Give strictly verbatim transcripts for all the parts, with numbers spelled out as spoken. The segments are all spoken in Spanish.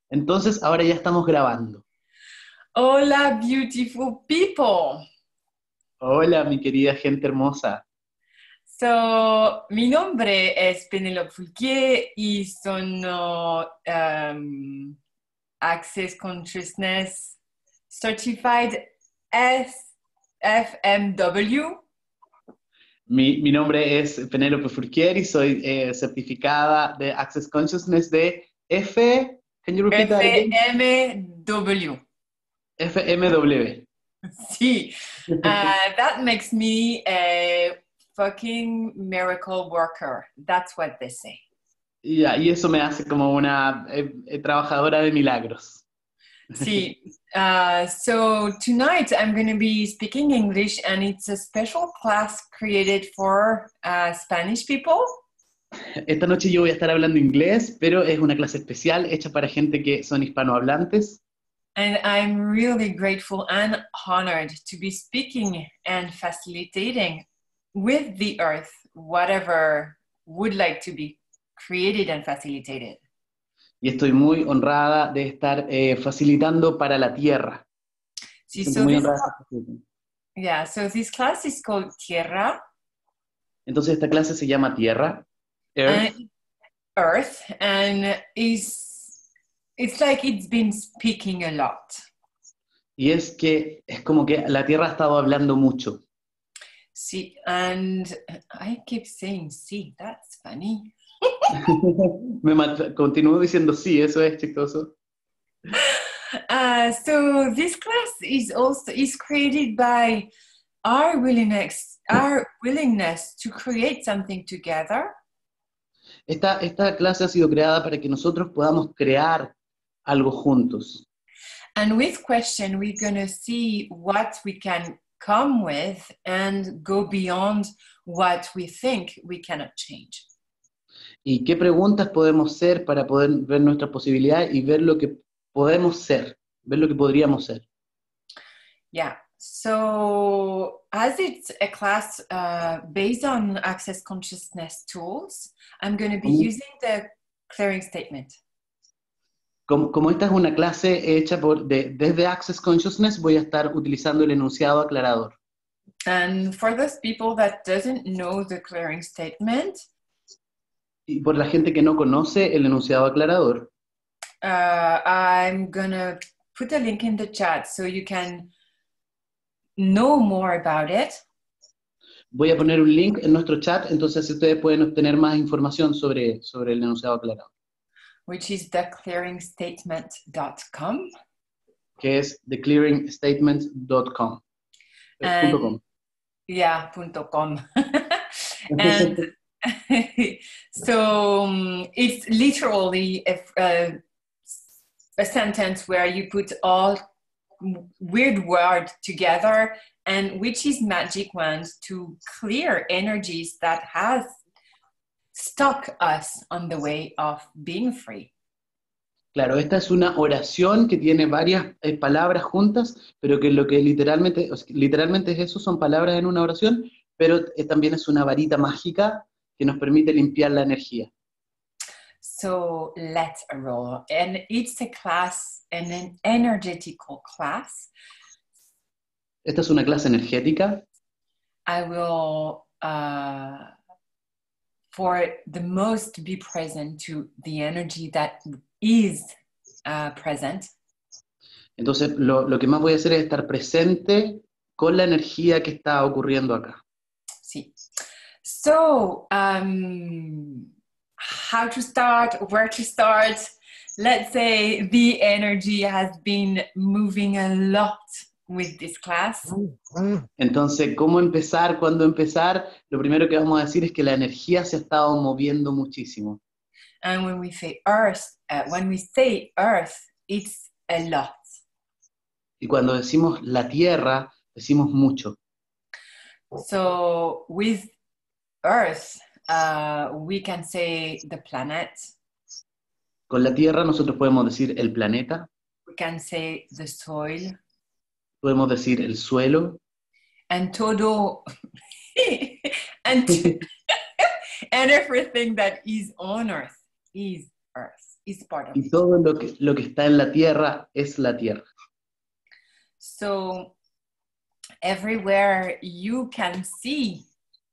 Entonces, ahora ya estamos grabando. Hola, beautiful people. Hola, mi querida gente hermosa. So, mi nombre es Penelope Fulquier y sono um, Access Consciousness Certified S F M W. Mi, mi nombre es Penélope Furquier y soy eh, certificada de Access Consciousness de F. Can you repeat that again? F M W. F M W. Sí. Uh, that makes me a fucking miracle worker. That's what they say. Y, ya, y eso me hace como una eh, eh, trabajadora de milagros. See, uh, so tonight I'm going to be speaking English, and it's a special class created for uh, Spanish people. Esta noche yo voy a estar hablando inglés, pero es una clase especial hecha para gente que son hispanohablantes. And I'm really grateful and honored to be speaking and facilitating with the earth whatever would like to be created and facilitated. Y estoy muy honrada de estar eh, facilitando para la tierra. Me See, siento so muy this, honrada de estar facilitando. yeah, so this class is called Tierra, Entonces esta clase se llama Tierra, and Earth, Earth, and is it's like it's been speaking a lot. y es que es como que la Tierra ha estado hablando mucho. See, and I keep saying see, that's funny. Me mat- continúo diciendo sí, eso es chistoso. Uh, so this class is also is created by our willingness, our willingness to create something together. Esta, esta clase ha sido creada para que nosotros podamos crear algo juntos. And with question, we're gonna see what we can come with and go beyond what we think we cannot change. ¿Y qué preguntas podemos hacer para poder ver nuestras posibilidades y ver lo que podemos ser, ver lo que podríamos ser? Yeah. So as it's a class uh, based on Access Consciousness tools, I'm going to be Como, using the clearing statement. como- como esta es una clase hecha por, de- desde Access Consciousness, voy a estar utilizando el enunciado aclarador. And for those people that doesn't know the clearing statement, Y por la gente que no conoce el enunciado aclarador, uh, I'm going to put a link in the chat so you can know more about it. voy a poner un link en nuestro chat, entonces así ustedes pueden obtener más información sobre, sobre el enunciado aclarador, Which is the clearing statement dot com. que es the clearing statement dot com. And yeah, .com. And so um, it's literally a, a, a sentence where you put all weird words together, and which is magic wand to clear energies that has stuck us on the way of being free. Claro, esta es una oración que tiene varias eh, palabras juntas, pero que lo que literalmente, o sea, literalmente es eso, son palabras en una oración, pero eh, también es una varita mágica que nos permite limpiar la energía. So let's roll. And it's a class, and an energetical class. Esta es una clase energética. I will, uh, for the most, be present to the energy that is uh, present. Entonces, lo, lo que más voy a hacer es estar presente con la energía que está ocurriendo acá. Sí. So, um, how to start, where to start? Let's say the energy has been moving a lot with this class. Entonces, ¿cómo empezar? ¿Cuándo empezar? Lo primero que vamos a decir es que la energía se ha estado moviendo muchísimo. And when we say earth, uh, when we say earth, it's a lot. Y cuando decimos la tierra, decimos mucho. So with earth, uh, we can say the planet. Con la tierra nosotros podemos decir el planeta, We can say the soil. podemos decir el suelo, And todo, and, and everything that is on earth is earth. is part of Y it. todo lo que, lo que está en la tierra es la tierra. So everywhere you can see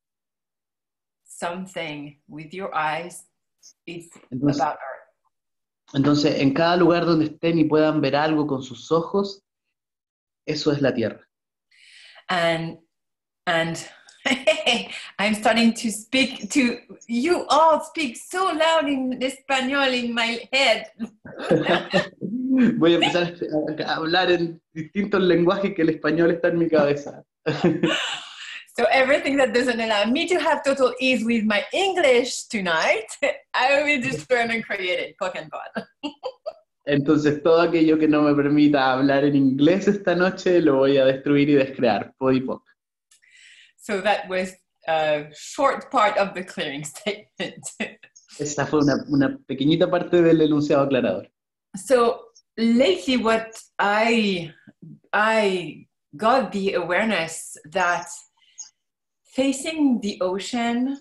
something with your eyes, it's Entonces, about Earth. entonces, en cada lugar donde estén y puedan ver algo con sus ojos, eso es la tierra. And and I'm starting to speak to you all speak so loud in Espanol in my head. Voy a empezar a, a hablar en distintos lenguajes que el español está en mi cabeza. So everything that doesn't allow me to have total ease with my English tonight, I will destroy and create it, poc and pod. Entonces, todo aquello que no me permita hablar en inglés esta noche, lo voy a destruir y descrear, pod y poc. So that was a short part of the clearing statement. Esa fue una, una pequeñita parte del enunciado aclarador. So lately, what I I got the awareness that facing the ocean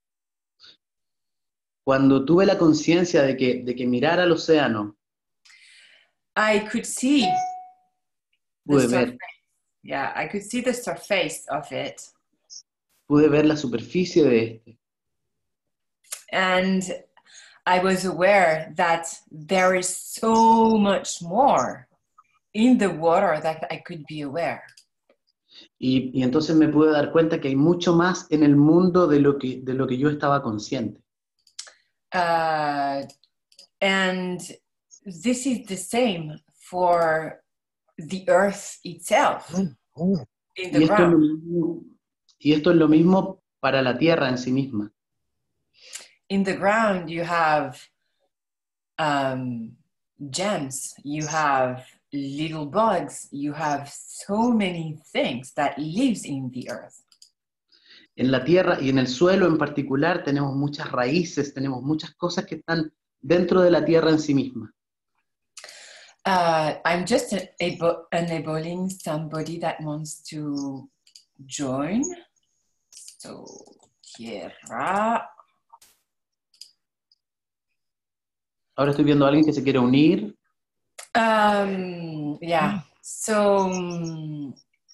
Cuando tuve la conciencia de que, de que mirar al océano, I could see the pude surface. ver, Yeah, I could see the surface of it. pude ver la superficie de este. And I was aware that there is so much more in the water that I could be aware. Y, y entonces me pude dar cuenta que hay mucho más en el mundo de lo que, de lo que yo estaba consciente. Uh, and this is the same for the earth itself, in Y the esto, es lo ground. mismo, y esto es lo mismo para la tierra en sí misma. In the ground, you have um, gems, you have little bugs, you have so many things that lives in the earth. En la tierra y en el suelo en particular tenemos muchas raíces, tenemos muchas cosas que están dentro de la tierra en sí misma. Uh, I'm just able, enabling somebody that wants to join. So, Kiera. Ahora estoy viendo a alguien que se quiere unir. Um, yeah. So, um,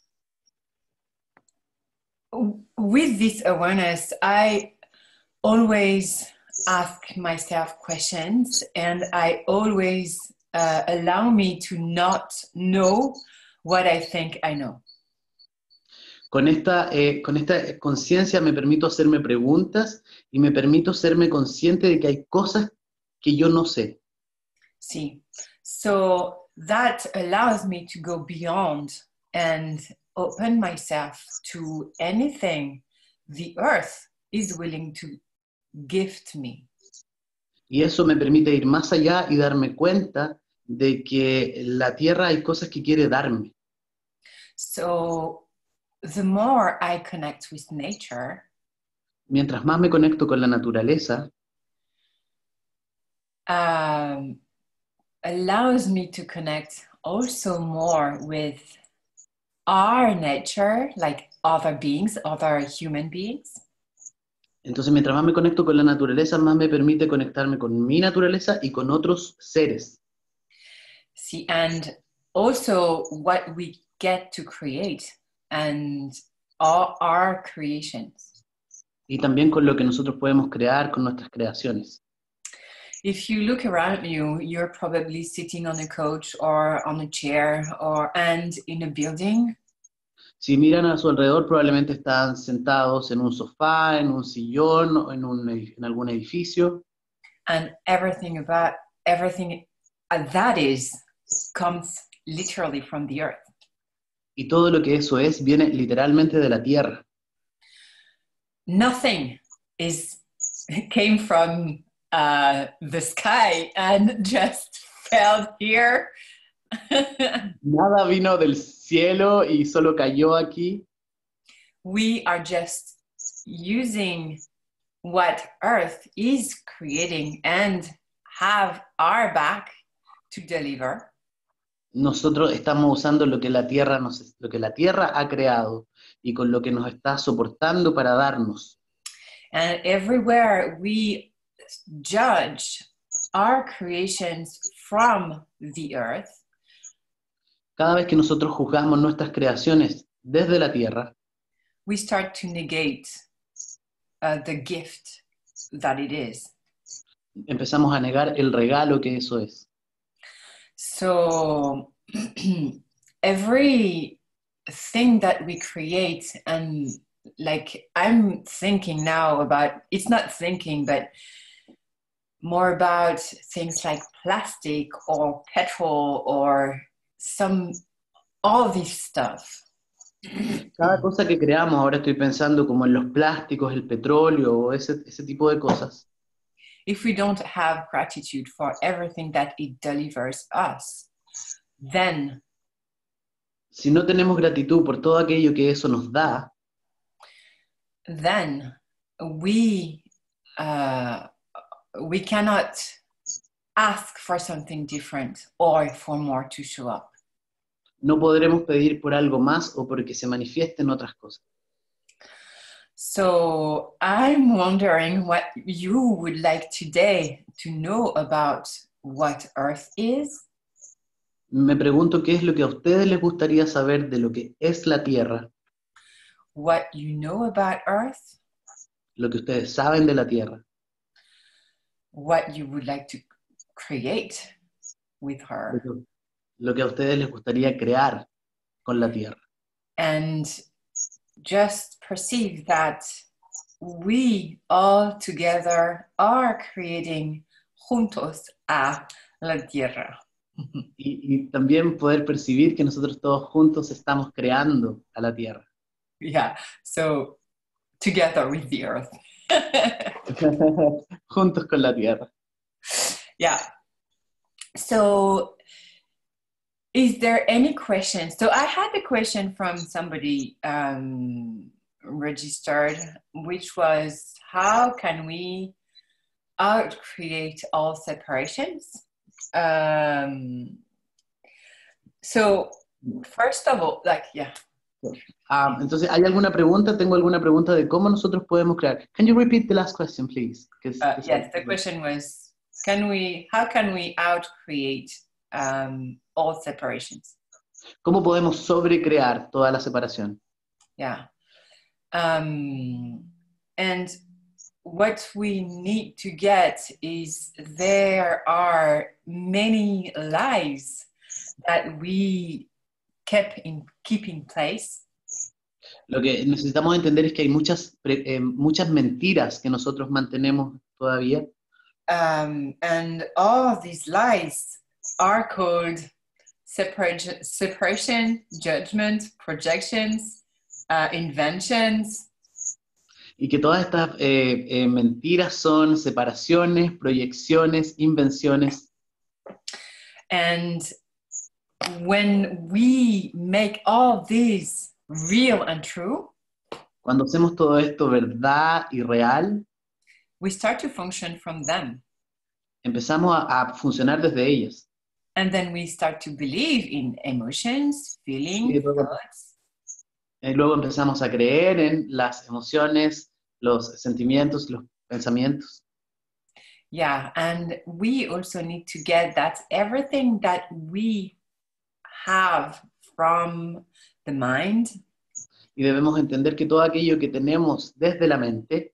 with this awareness, I always ask myself questions, and I always uh, allow me to not know what I think I know. Con esta, eh, con esta conciencia me permito hacerme preguntas y me permito serme consciente de que hay cosas que yo no sé. See, so that allows me to go beyond and open myself to anything the earth is willing to gift me. Y eso me permite ir más allá y darme cuenta de que la tierra hay cosas que quiere darme. So the more I connect with nature, Mientras más me conecto con la naturaleza, um, allows me to connect also more with our nature, like other beings, other human beings. entonces mientras más me conecto con la naturaleza, más me permite conectarme con mi naturaleza y con otros seres. See, and also what we get to create and all our creations. Y también con lo que nosotros podemos crear con nuestras creaciones. If you look around you, you're probably sitting on a couch or on a chair or and in a building. Si miran a su alrededor, probablemente están sentados en un sofá, en un sillón, o en, un, en algún edificio. And everything about everything that is comes literally from the earth. Y todo lo que eso es viene literalmente de la tierra. Nothing is came from uh, the sky and just fell here. Nada vino del cielo y solo cayó aquí. We are just using what earth is creating and have our back to deliver. Nosotros estamos usando lo que la tierra nos, lo que la tierra ha creado y con lo que nos está soportando para darnos. And everywhere we judge our creations from the earth, cada vez que nosotros juzgamos nuestras creaciones desde la tierra, we start to negate uh, the gift that it is. empezamos a negar el regalo que eso es. So every thing that we create, and like I'm thinking now about, it's not thinking, but more about things like plastic or petrol or some, all this stuff. Cada cosa que creamos, ahora estoy pensando como en los plásticos, el petróleo, o ese, ese tipo de cosas. If we don't have gratitude for everything that it delivers us, then Si no tenemos gratitud por todo aquello que eso nos da, then we uh, we cannot ask for something different or for more to show up. no podremos pedir por algo más o porque se manifiesten otras cosas. So I'm wondering what you would like today to know about what Earth is. Me pregunto qué es lo que a ustedes les gustaría saber de lo que es la Tierra, What you know about Earth, lo que ustedes saben de la Tierra, what you would like to create with lo her, que, lo que a ustedes les gustaría crear con la Tierra. and just perceive that we all together are creating juntos a la Tierra. Y, y también poder percibir que nosotros todos juntos estamos creando a la Tierra. Yeah, so together with the Earth. Juntos con la Tierra. Yeah. So is there any question? So I had a question from somebody um, registered, which was, how can we out-create all separations? Um, so first of all, like, yeah. Ah, entonces, ¿hay alguna pregunta? Tengo alguna pregunta de cómo nosotros podemos crear. Can you repeat the last question, please? Uh, yes, the question was, can we, how can we out-create um, all separations? ¿Cómo podemos sobrecrear toda la separación? Yeah. Um, and what we need to get is there are many lies that we kept in, keep in place. Lo que necesitamos entender es que hay muchas, eh, muchas mentiras que nosotros mantenemos todavía. Um, and all these lies are called separation, separation, judgment, projections, uh, inventions. Y que todas estas eh, eh, mentiras son separaciones, proyecciones, invenciones. And when we make all these real and true, cuando hacemos todo esto verdad y real, we start to function from them. Empezamos a, a funcionar desde ellas. And then we start to believe in emotions, feelings, Y luego, thoughts. y luego empezamos a creer en las emociones, los sentimientos, los pensamientos. Yeah, and we also need to get that everything that we have from the mind, Y debemos entender que todo aquello que tenemos desde la mente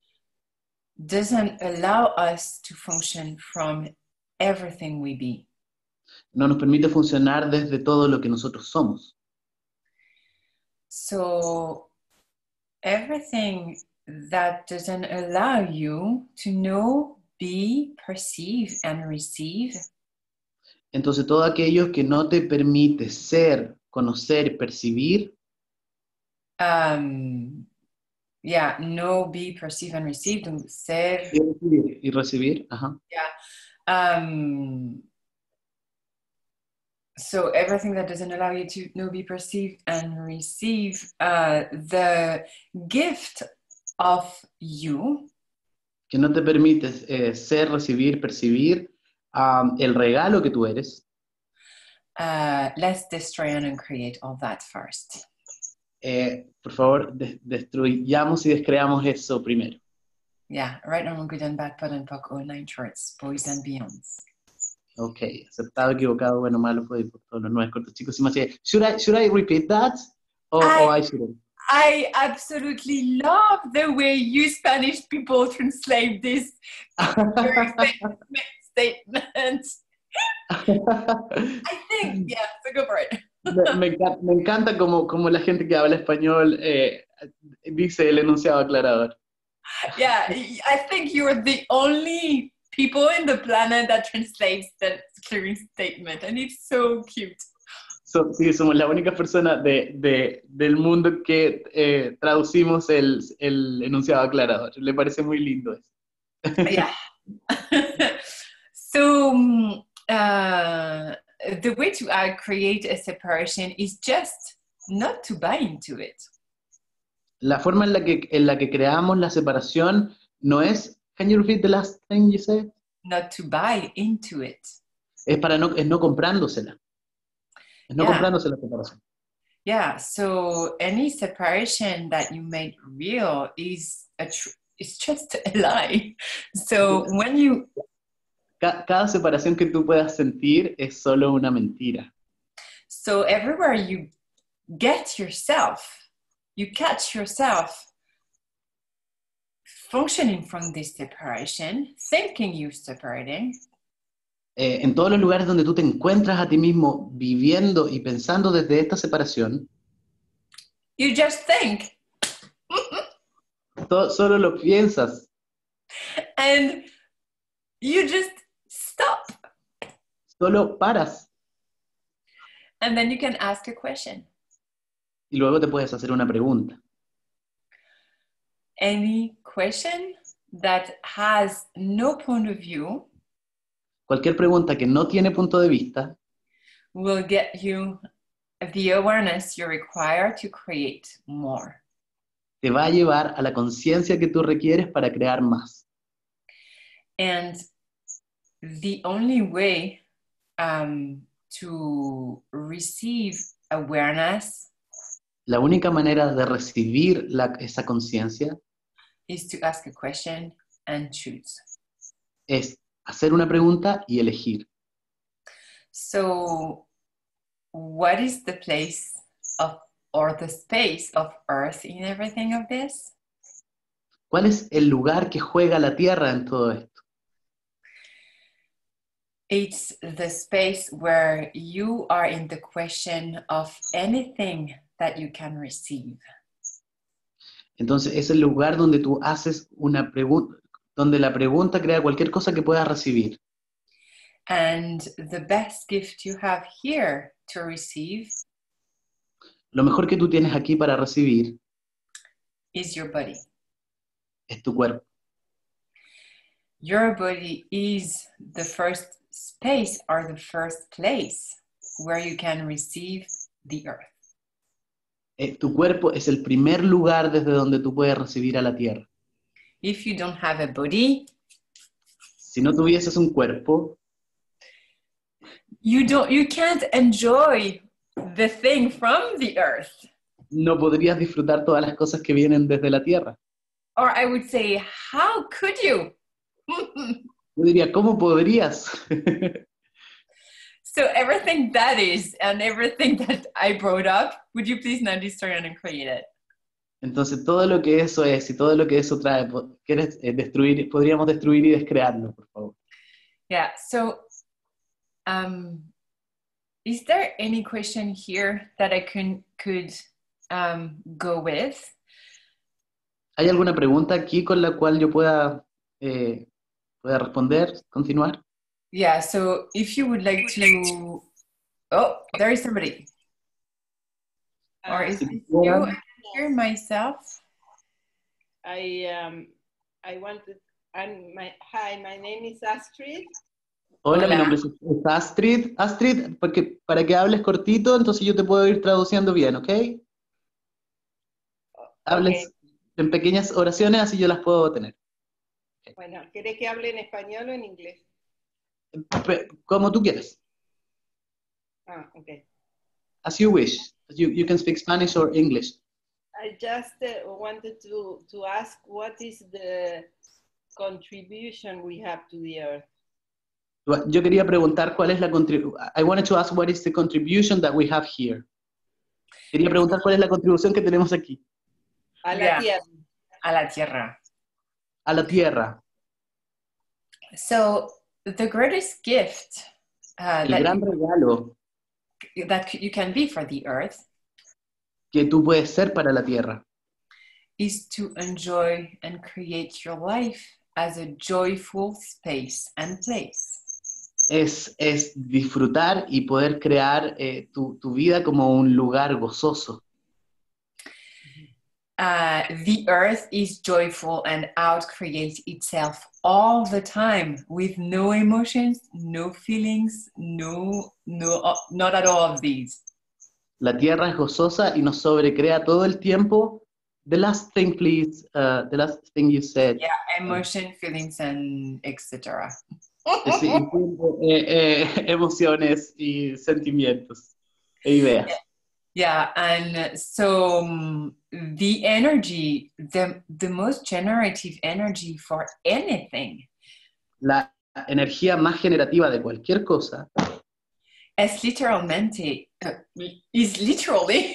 doesn't allow us to function from everything we be. no nos permite funcionar desde todo lo que nosotros somos. So everything that doesn't allow you to know, be, perceive, and receive, Entonces todo aquello que no te permite ser, conocer, percibir, um, yeah, know, be, perceive, and receive, ser, y recibir, y recibir, ajá. um, so everything that doesn't allow you to know, be, perceive, and receive uh, the gift of you, que no te permite eh, ser, recibir, percibir um, el regalo que tú eres. uh, let's destroy and uncreate all that first. Eh, por favor, de destruyamos y descreamos eso primero. Yeah, right on good and bad, bad and puck, all nine shorts, boys and beyonds. Ok, aceptado, equivocado, bueno, malo, fue por todos los nueve cortos chicos y más. Should I, should I repeat that? Or, I, or I shouldn't? I absolutely love the way you Spanish people translate this very famous statement. I think, yeah, so go for it. me, me, encanta, me encanta como, como la gente que habla español eh, dice el enunciado aclarador. Yeah, I think you're the only people in the planet that translates that clearing statement, and it's so cute. So, sí, somos la única persona de, de, del mundo que eh, traducimos el, el enunciado aclarador. Le parece muy lindo eso. Yeah. So um, uh, the way to uh, create a separation is just not to buy into it. La forma en la que, en la que creamos la separación no es, can you repeat the last thing you said? Not to buy into it. Es para no, es no comprándosela. Es no Yeah. comprándose la separación. Yeah, so any separation that you make real is a tr- it's just a lie. So when you Ca- cada separación que tú puedas sentir es solo una mentira. so everywhere you get yourself, you catch yourself functioning from this separation, thinking you're separating. Eh, en todos los lugares donde tú te encuentras a ti mismo viviendo y pensando desde esta separación, You just think. to- solo lo piensas And you just stop. solo paras And then you can ask a question. y luego te puedes hacer una pregunta. Any question that has no point of view Cualquier pregunta que no tiene punto de vista will get you the awareness you require to create more. te va a llevar a la conciencia que tú requieres para crear más. And the only way um, to receive awareness La única manera de recibir la- esa conciencia is to ask a question and choose. es hacer una pregunta y elegir. So, what is the place of or the space of Earth in everything of this? ¿Cuál es el lugar que juega la Tierra en todo esto? It's the space where you are in the question of anything that you can receive. Entonces es el lugar donde tú haces una pregunta, donde la pregunta crea cualquier cosa que puedas recibir. And the best gift you have here to receive Lo mejor que tú tienes aquí para recibir is your body. es tu cuerpo. Your body is the first space or the first place where you can receive the earth. Eh, tu cuerpo es el primer lugar desde donde tú puedes recibir a la Tierra. If you don't have a body, Si no tuvieses un cuerpo, you don't you can't enjoy the thing from the earth. no podrías disfrutar todas las cosas que vienen desde la Tierra. Or I would say, how could you? Yo diría, ¿cómo podrías? So everything that is and everything that I brought up, would you please now destroy and create it? Entonces todo lo que eso es y todo lo que eso trae, po- ¿quieres eh, destruir? Podríamos destruir y descrearlo, por favor. Yeah, so um, is there any question here that I can, could um, go with? ¿Hay alguna pregunta aquí con la cual yo pueda, eh, pueda responder, continuar? Yeah, so if you would like to... Oh, there is somebody. Or is Si this you? quisieran, I can hear myself. I um I wanted and my hi, my name is Astrid. Hola, mi Hola. nombre es es Astrid. Astrid, porque para que hables cortito, entonces yo te puedo ir traduciendo bien, ¿ok? Hables en pequeñas oraciones, así yo las puedo tener. Bueno, ¿quieres que hable en español o en inglés? Pe- Como tú quieras. Ah, okay. As you wish. You, you can speak Spanish or English. I just uh, wanted to to ask what is the contribution we have to the earth? Yo quería preguntar cuál es la contribución. I wanted to ask what is the contribution that we have here. Quería preguntar cuál es la contribución que tenemos aquí. A la Yeah. tierra. A la tierra. A la tierra. So the greatest gift uh, El that, gran regalo you, that you can be for the earth que tú puedes ser para la tierra is to enjoy and create your life as a joyful space and place. es, es disfrutar y poder crear eh, tu, tu vida como un lugar gozoso. Uh, the earth is joyful and out-creates itself all the time with no emotions, no feelings, no, no, uh, not at all of these. La tierra es gozosa y nos sobrecrea todo el tiempo. The last thing, please, uh, the last thing you said. Yeah, emotion, feelings, and et cetera. Es, eh, eh, emociones y sentimientos e ideas. Yeah. Yeah, and so um, the energy, the, the most generative energy for anything La energía más generativa de cualquier cosa es literalmente, uh, is literally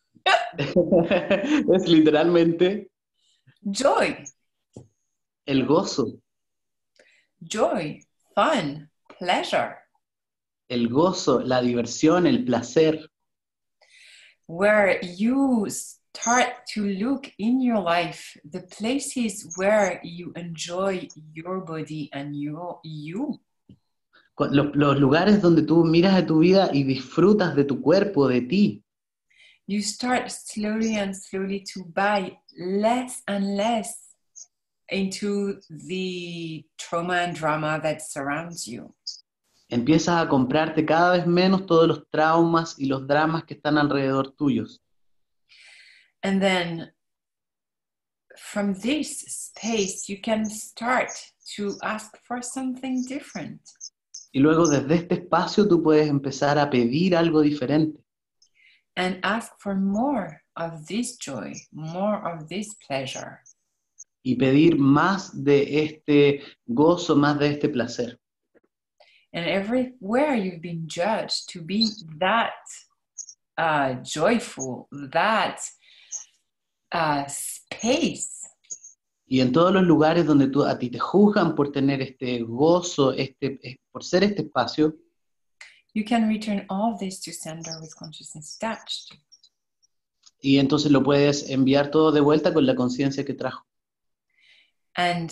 es literalmente joy, el gozo, joy, fun, pleasure, el gozo, la diversión, el placer, where you start to look in your life the places where you enjoy your body and your you. los, los lugares donde tú miras de tu vida y disfrutas de tu cuerpo, de ti. You start slowly and slowly to buy less and less into the trauma and drama that surrounds you. Empiezas a comprarte cada vez menos todos los traumas y los dramas que están alrededor tuyos. And then from this space, you can start to ask for something different. Y luego desde este espacio tú puedes empezar a pedir algo diferente. And ask for more of this joy, more of this pleasure. Y pedir más de este gozo, más de este placer. And everywhere you've been judged to be that uh, joyful, that uh, space. Y en todos los lugares donde tú, a ti te juzgan por tener este gozo, este, por ser este espacio, you can return all this to sender with consciousness attached. Y entonces lo puedes enviar todo de vuelta con la conciencia que trajo. And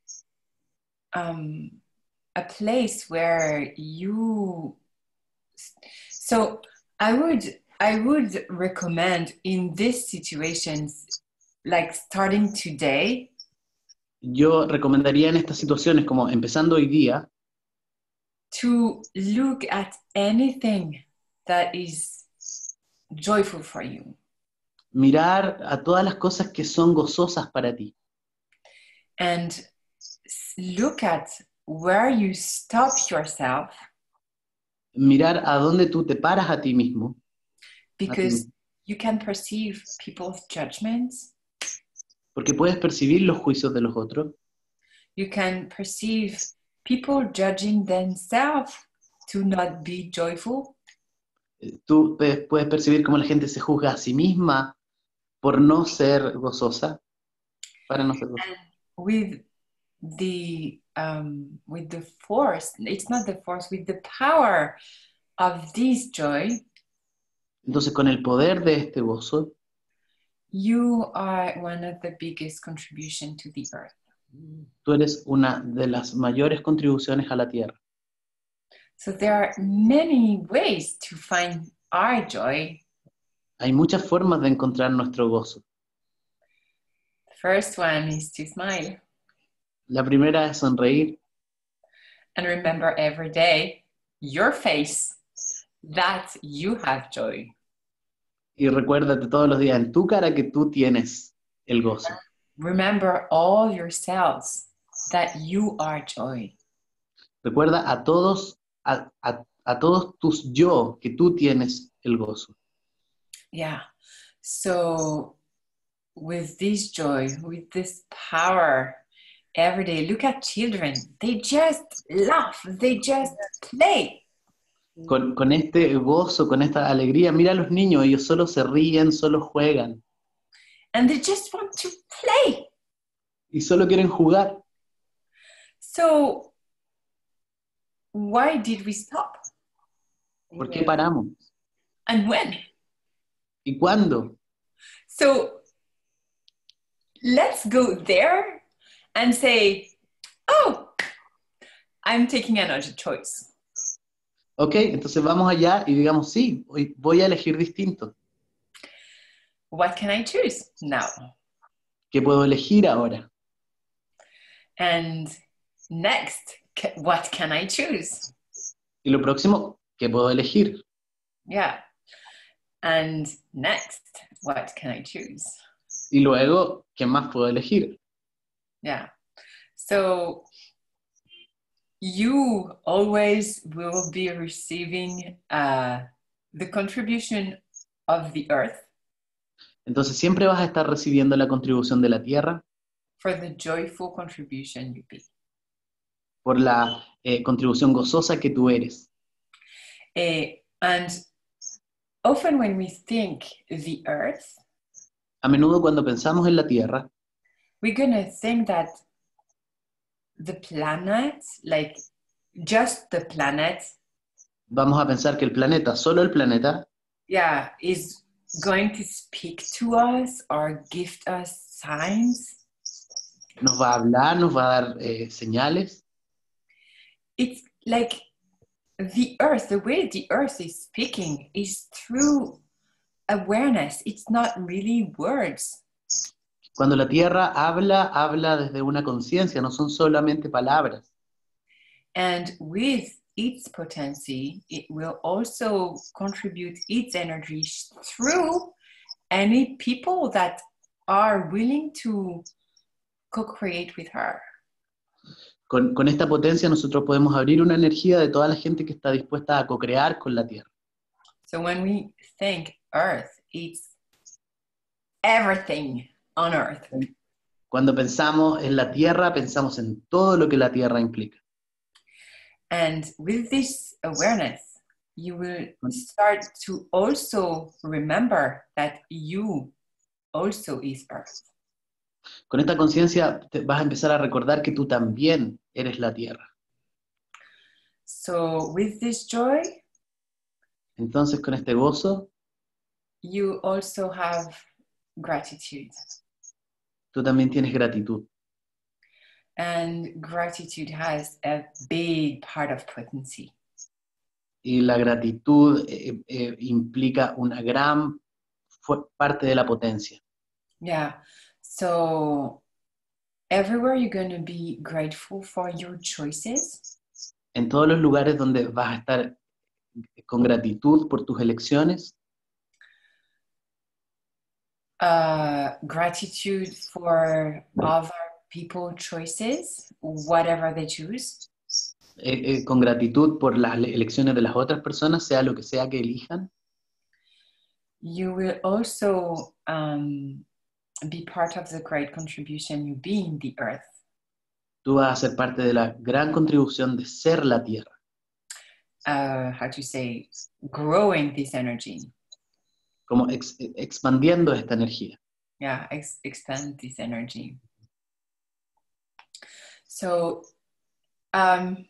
um, a place where you, so I would, I would recommend in these situations, like starting today, Yo recomendaría en estas situaciones, como empezando hoy día, to look at anything that is joyful for you. mirar a todas las cosas que son gozosas para ti. And look at where you stop yourself. Mirar a dónde tú te paras a ti mismo. Because you can perceive people's judgments. Porque puedes percibir los juicios de los otros. You can perceive people judging themselves to not be joyful. Tú puedes percibir cómo la gente se juzga a sí misma por no ser gozosa, para no ser gozosa. And with the um, with the force, it's not the force, with the power of this joy. Entonces, con el poder de este gozo, you are one of the biggest contribution to the earth. Tú eres una de las mayores contribuciones a la tierra. So there are many ways to find our joy. Hay muchas formas de encontrar nuestro gozo. The first one is to smile. La primera es sonreír. And remember every day your face that you have joy. Y recuérdate todos los días en tu cara que tú tienes el gozo. Remember all your selves that you are joy. Recuerda a todos, a, a, a todos tus yo que tú tienes el gozo. Yeah. So with this joy, with this power, every day. Look at children. They just laugh. They just play. Con, con este gozo, con esta alegría, mira a los niños, ellos solo se ríen, solo juegan. And they just want to play. Y solo quieren jugar. So, why did we stop? ¿Por qué paramos? And when? ¿Y cuándo? So, let's go there and say, oh, I'm taking another choice. Ok, entonces vamos allá y digamos, sí, hoy voy a elegir distinto. What can I choose now? ¿Qué puedo elegir ahora? And next, ca- what can I choose? Y lo próximo, ¿qué puedo elegir? Yeah. And next, what can I choose? Y luego, ¿qué más puedo elegir? Yeah. So you always will be receiving uh, the contribution of the earth Entonces siempre vas a estar recibiendo la contribución de la tierra for the joyful contribution you be. por la eh, contribución gozosa que tú eres. Eh, and often when we think the earth, A menudo cuando pensamos en la tierra, we're gonna think that the planet, like just the planet, vamos a pensar que el planeta, solo el planeta, yeah, is going to speak to us or gift us signs. nos va a hablar, nos va a dar eh, señales. It's like the earth, the way the earth is speaking is through awareness. It's not really words. Cuando la tierra habla, habla desde una conciencia, no son solamente palabras. And with its potency, it will also contribute its energy through any people that are willing to co-create with her. Con, con esta potencia nosotros podemos abrir una energía de toda la gente que está dispuesta a co-crear con la tierra. So when we think earth, it's everything on earth. Cuando pensamos en la tierra, pensamos en todo lo que la tierra implica. And with this awareness, you will start to also remember that you also is earth. Con esta conciencia te vas a empezar a recordar que tú también eres la tierra. So with this joy, Entonces con este gozo, you also have gratitude. tú también tienes gratitud. And gratitude has a big part of potency. Y la gratitud eh, eh, implica una gran fu- parte de la potencia. Yeah. So everywhere you're going to be grateful for your choices, En todos los lugares donde vas a estar con gratitud por tus elecciones, uh, gratitude for other people's choices, whatever they choose. eh, eh, con gratitud por las le- elecciones de las otras personas, sea lo que sea que elijan, You will also um, be part of the great contribution you be in the earth. tú vas a ser parte de la gran contribución de ser la tierra, Uh, how to say, growing this energy. como ex- expandiendo esta energía. Yeah, ex- expand this energy. So, um,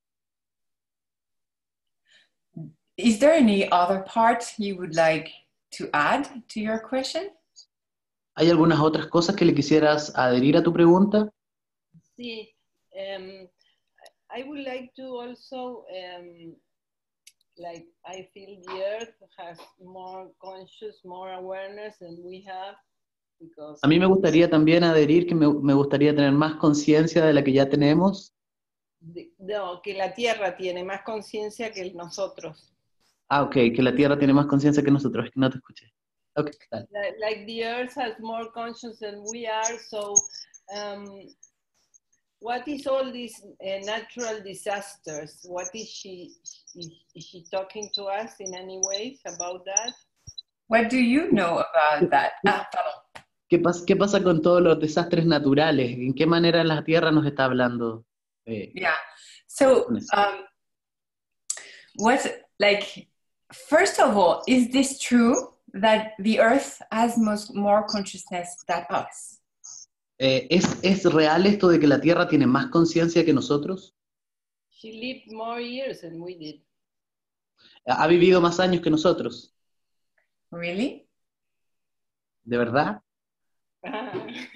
is there any other part you would like to add to your question? ¿Hay algunas otras cosas que le quisieras adherir a tu pregunta? Sí, um, I would like to also, um, like, I feel the earth has more conscious, more awareness than we have, because A mí me gustaría también adherir que me, me gustaría tener más conciencia de la que ya tenemos. de- no, que la Tierra tiene más conciencia que nosotros. Ah, ok, que la Tierra tiene más conciencia que nosotros, es que no te escuché. Ok, dale. Like, like the earth has more conscious than we are, so um, what is all these uh, natural disasters? What is she, is, is she talking to us in any ways about that? What do you know about that? Ah, pardon. ¿Qué, pas- qué pasa con todos los desastres naturales? ¿En qué manera la Tierra nos está hablando? eh, Yeah. So, con eso? um, what, like, first of all, is this true that the Earth has most, more consciousness than us? Eh, ¿es, ¿Es real esto de que la Tierra tiene más conciencia que nosotros? She lived more years than we did. ¿Ha vivido más años que nosotros? Really? ¿De verdad? A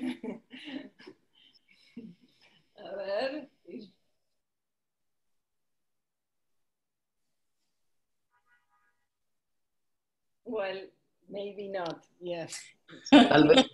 ver. Well, maybe not, yes. Tal vez.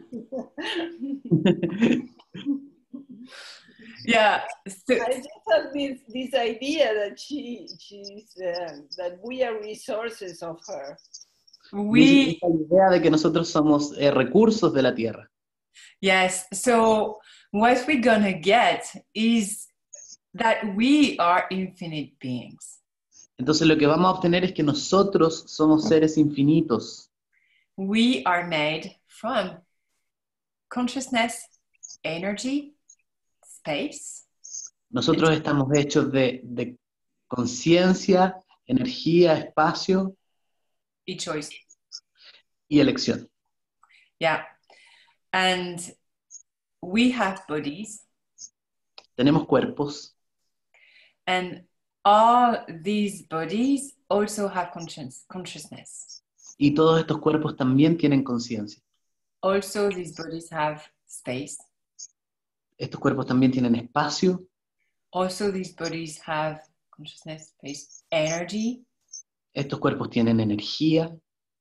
Yeah. So, I just have this, this idea that she she's uh, that we are resources of her. we, Esa idea de que nosotros somos eh, recursos de la Tierra. yes. So, what we're gonna get is that we are infinite beings. Entonces lo que vamos a obtener es que nosotros somos seres infinitos. We are made from consciousness, energy, space, Nosotros estamos hechos de, de conciencia, energía, espacio y choice. y elección. Yeah. And we have bodies, Tenemos cuerpos and all these bodies also have conscience, consciousness. y todos estos cuerpos también tienen conciencia. Also, these bodies have space. Estos cuerpos también tienen espacio. Also, these bodies have consciousness, space, energy. Estos cuerpos tienen energía.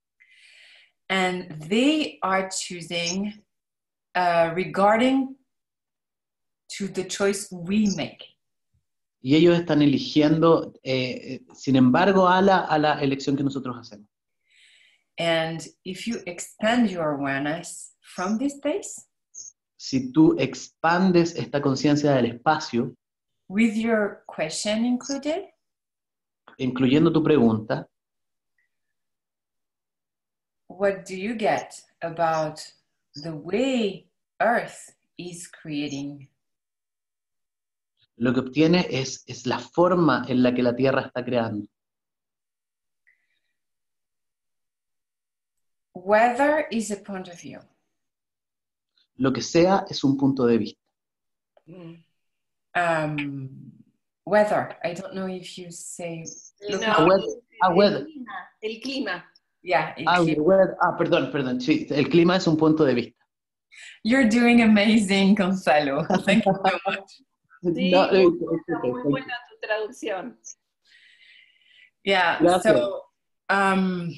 And they are choosing uh, regarding to the choice we make. Y ellos están eligiendo, eh, sin embargo, a la, a la elección que nosotros hacemos. And if you expand your awareness from this space, Si tú expandes esta conciencia del espacio, with your question included, incluyendo tu pregunta, what do you get about the way Earth is creating? lo que obtienes es, es la forma en la que la Tierra está creando. Weather is a point of view. Lo que sea es un punto de vista. Mm. Um, weather, I don't know if you say, look, No, Ah, weather. Ah, el, weather. clima, el clima. yeah, it Ah, clear- weather. Ah, perdón, perdón. Sí, el clima es un punto de vista. You're doing amazing, Gonzalo. Thank you so much. Sí, No, muy, eh, buena, muy okay, buena tu traducción. Yeah, Gracias. so um,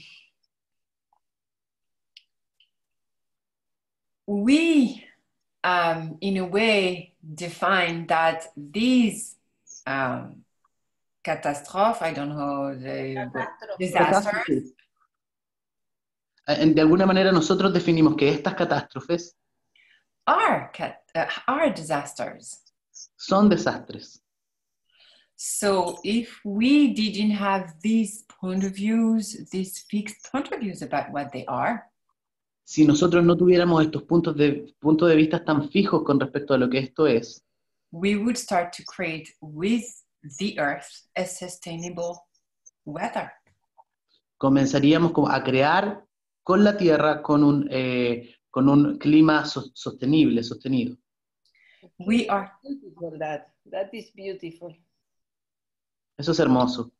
we, um, in a way, define that these um, catastrophe, I don't know, the Catástrofe. disasters Eh, De alguna manera nosotros definimos que estas catástrofes are, cat, uh, are disasters. son desastres. So if we didn't have these point of views, these fixed point of views about what they are, Si nosotros no tuviéramos estos puntos de, puntos de vista tan fijos con respecto a lo que esto es, we would start to create with the earth a sustainable weather. comenzaríamos como a crear con la Tierra con un, eh, con un clima so- sostenible, sostenido. We are, Beautiful that. That is beautiful. Eso es hermoso.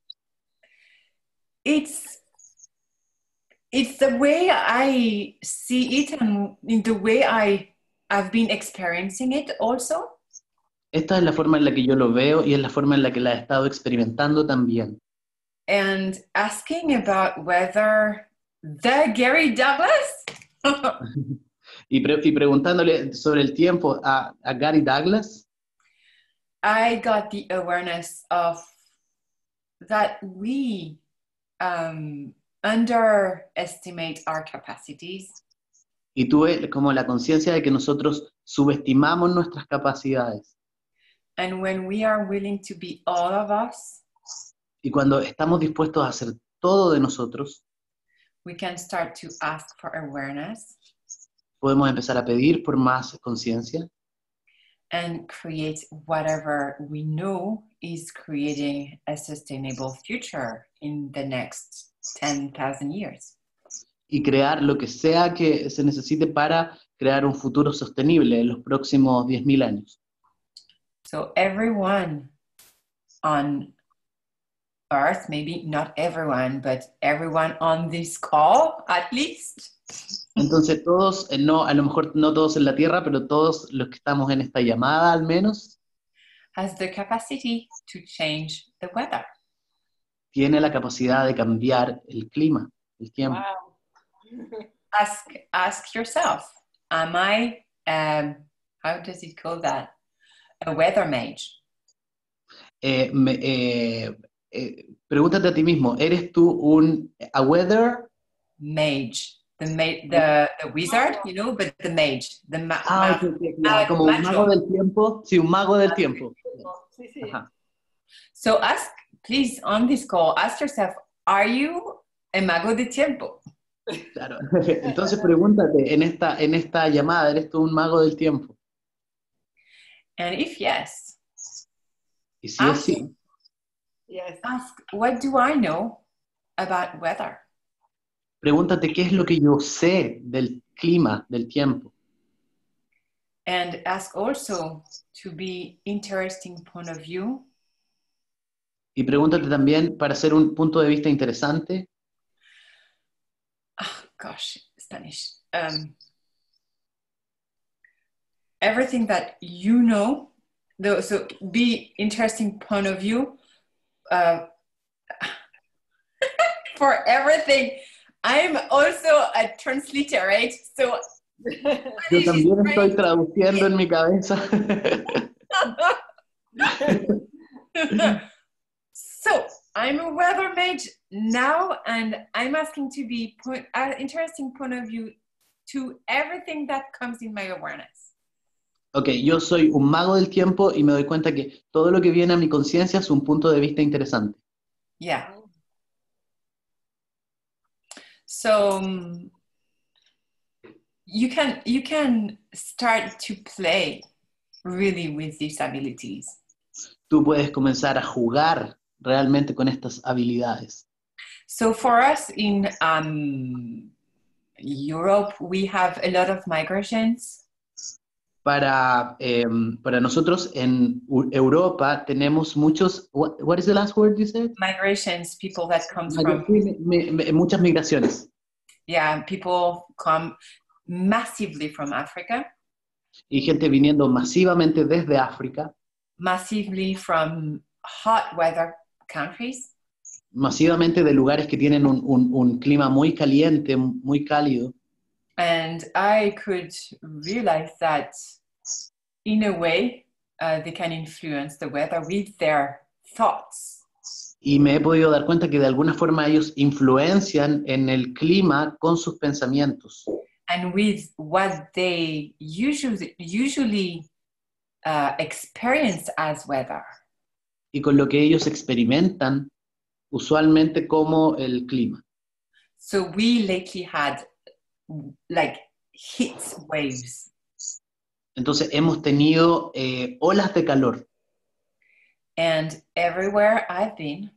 it's, it's the way I see it and in the way I have been experiencing it also. Esta es la forma en la que yo lo veo y es la forma en la que la he estado experimentando también. And asking about whether the Gary Douglas Y, pre- y preguntándole sobre el tiempo a, a Gary Douglas, I got the awareness of that we um, underestimate our capacities y tuve como la conciencia de que nosotros subestimamos nuestras capacidades. and when we are willing to be all of us, Y cuando estamos dispuestos a hacer todo de nosotros, we can start to ask for awareness podemos empezar a pedir por más conciencia and create whatever we know is creating a sustainable future in the next ten thousand years. y crear lo que sea que se necesite para crear un futuro sostenible en los próximos diez mil años. So everyone on Earth, maybe not everyone, but everyone on this call at least, Entonces todos, eh, no, a lo mejor no todos en la Tierra, pero todos los que estamos en esta llamada al menos, has the capacity to change the weather. tiene la capacidad de cambiar el clima, el tiempo. Wow. Ask ask yourself, am I, um, how does it call that? A weather mage. Eh, me- eh, eh, pregúntate a ti mismo, ¿eres tú un a weather? Mage. The, ma- the, the wizard, you know, but the mage. The ma- Ah, ma- ok, ok, ya, ma- como un macho. mago del tiempo. Sí, un mago del tiempo. Sí, sí. Ajá. So ask, please, on this call, ask yourself, are you a mago de tiempo? Claro. Entonces pregúntate, en esta, en esta llamada, ¿eres tú un mago del tiempo? And if yes, Y si es Ask- sí, Yes. ask, what do I know about weather? pregúntate qué es lo que yo sé del clima, del tiempo. And ask also to be interesting point of view. Y pregúntate también, para hacer un punto de vista interesante, Oh, gosh, Spanish. Um, everything that you know, though, so be interesting point of view uh, for everything. I'm also a transliterate, so yo Spanish is también estoy trying- traduciendo en mi cabeza. So I'm a weather mage now, and I'm asking to be point, uh, interesting point of view to everything that comes in my awareness. Ok, yo soy un mago del tiempo y me doy cuenta que todo lo que viene a mi conciencia es un punto de vista interesante. Yeah. So um, you can you can start to play really with these abilities. Tú puedes comenzar a jugar realmente con estas habilidades. So for us in um, Europe, we have a lot of migrations. Para, eh, para nosotros en U- Europa tenemos muchos, what, what is the last word you said? Migrations, people that comes Migra- from, sí, me- me- muchas migraciones. yeah, people come massively from Africa, Y gente viniendo masivamente desde África, massively from hot weather countries, masivamente de lugares que tienen un, un- un clima muy caliente, muy cálido. and I could realize that in a way uh, they can influence the weather with their thoughts. Y me he podido dar cuenta que de alguna forma ellos influencian en el clima con sus pensamientos And with what they usually usually uh, experience as weather. y con lo que ellos experimentan usualmente como el clima. So we lately had like heat waves, Entonces hemos tenido eh, olas de calor and everywhere I've been,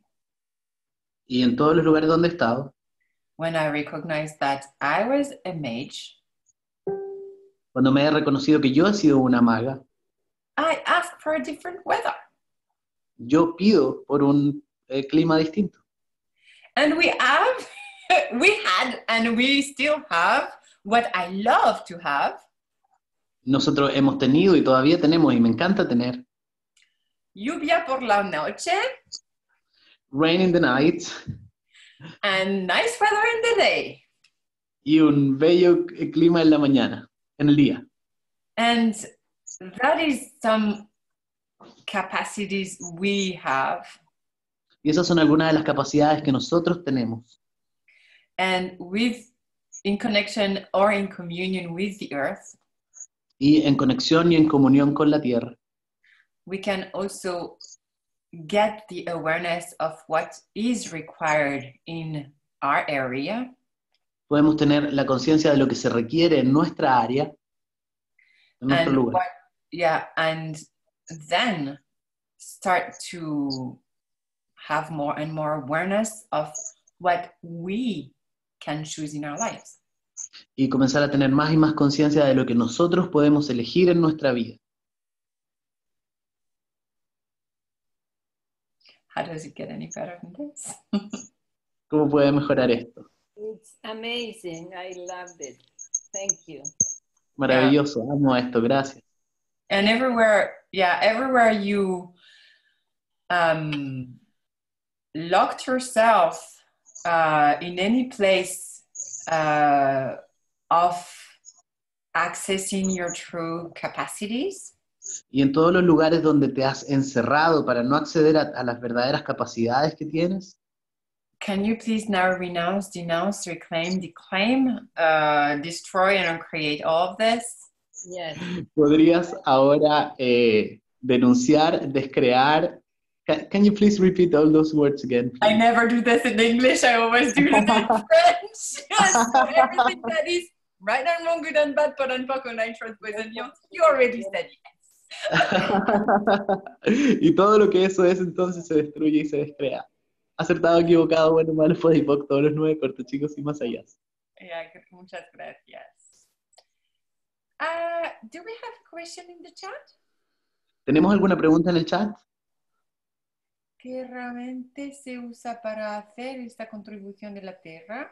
y en todos los lugares donde he estado, when I recognized that I was a mage, cuando me he reconocido que yo he sido una maga, I asked for a different weather. yo pido por un eh, clima distinto. And we have, we had, and we still have what I love to have, Nosotros hemos tenido y todavía tenemos, y me encanta tener, lluvia por la noche rain in the night and nice weather in the day. y un bello eh, clima en la mañana, en el día. And that is some capacities we have. Y esas son algunas de las capacidades que nosotros tenemos. And with, in connection or in communion with the earth, Y en conexión y en comunión con la tierra, we can also get the awareness of what is required in our area. Podemos tener la conciencia de lo que se requiere en nuestra área, en nuestro and lugar. what, yeah, and then start to have more and more awareness of what we can choose in our lives. Y comenzar a tener más y más conciencia de lo que nosotros podemos elegir en nuestra vida. How does it get any better than this? ¿Cómo puede mejorar esto? It's amazing. I loved it. Thank you. Maravilloso, amo esto, gracias. And everywhere, yeah, everywhere you um, locked yourself uh, in any place uh, of accessing your true capacities, Y en todos los lugares donde te has encerrado para no acceder a, a las verdaderas capacidades que tienes, can you please now renounce, denounce, reclaim, declaim, uh, destroy, and uncreate all of this? Yes. podrías ahora eh, denunciar, descrear. Can, can you please repeat all those words again, please? I never do this in English. I always do this in French. So everything that is right and wrong, good and bad, por un poco nitros, pues, and you, you already said yes. Y todo lo que eso es, entonces se destruye y se descrea. Acertado, equivocado, bueno, malo, podipoc, todos los nueve cortos chicos y más allá. Yeah, muchas gracias. Uh, do we have a question in the chat? ¿Tenemos alguna pregunta en el chat? ¿Qué realmente se usa para hacer esta contribución de la Tierra?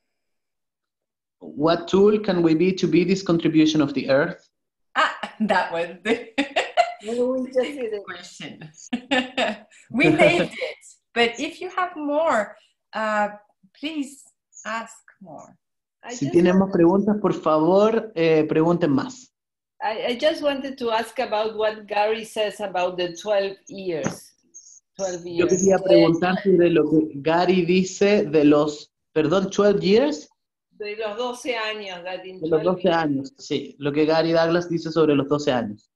What tool can we be to be this contribution of the earth? Ah, that was the Well, we just did it. question. We nailed it. But if you have more, uh, please ask more. I Si just tienen más wanted- preguntas, por favor, eh, pregunten más. I, I just wanted to ask about what Gary says about the twelve years. twelve Yo years. quería preguntar sobre lo que Gary dice de los, perdón, twelve years, De los doce años. That in de los twelve doce años. Sí, lo que Gary Douglas dice sobre los doce años.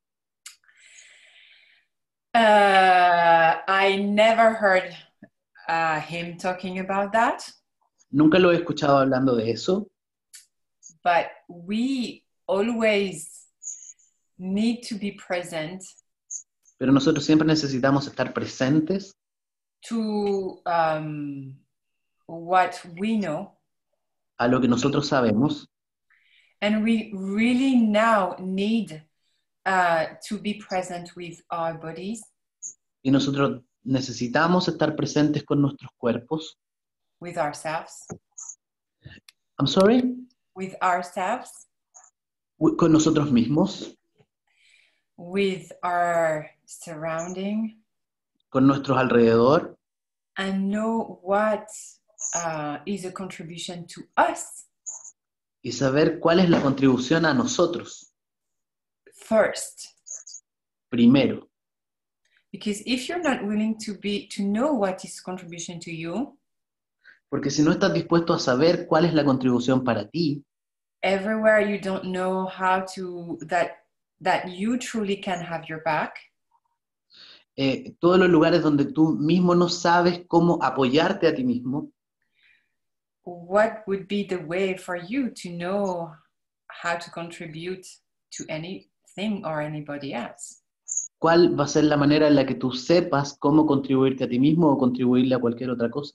Uh, I never heard uh, him talking about that, Nunca lo he escuchado hablando de eso, but we always need to be present pero nosotros siempre necesitamos estar presentes to um, what we know. a lo que nosotros sabemos, And we really now need uh, to be present with our bodies, y nosotros necesitamos estar presentes con nuestros cuerpos. with ourselves, I'm sorry, with ourselves, Wi- con nosotros mismos, with our surrounding, con nuestros alrededor, and know what uh, is a contribution to us y saber cuál es la contribución a nosotros, first. primero. Because if you're not willing to be to know what is contribution to you, Porque si no estás dispuesto a saber cuál es la contribución para ti, everywhere you don't know how to that that you truly can have your back, eh, todos los lugares donde tú mismo no sabes cómo apoyarte a ti mismo, what would be the way for you to know how to contribute to anything or anybody else? ¿cuál va a ser la manera en la que tú sepas cómo contribuirte a ti mismo o contribuirle a cualquier otra cosa?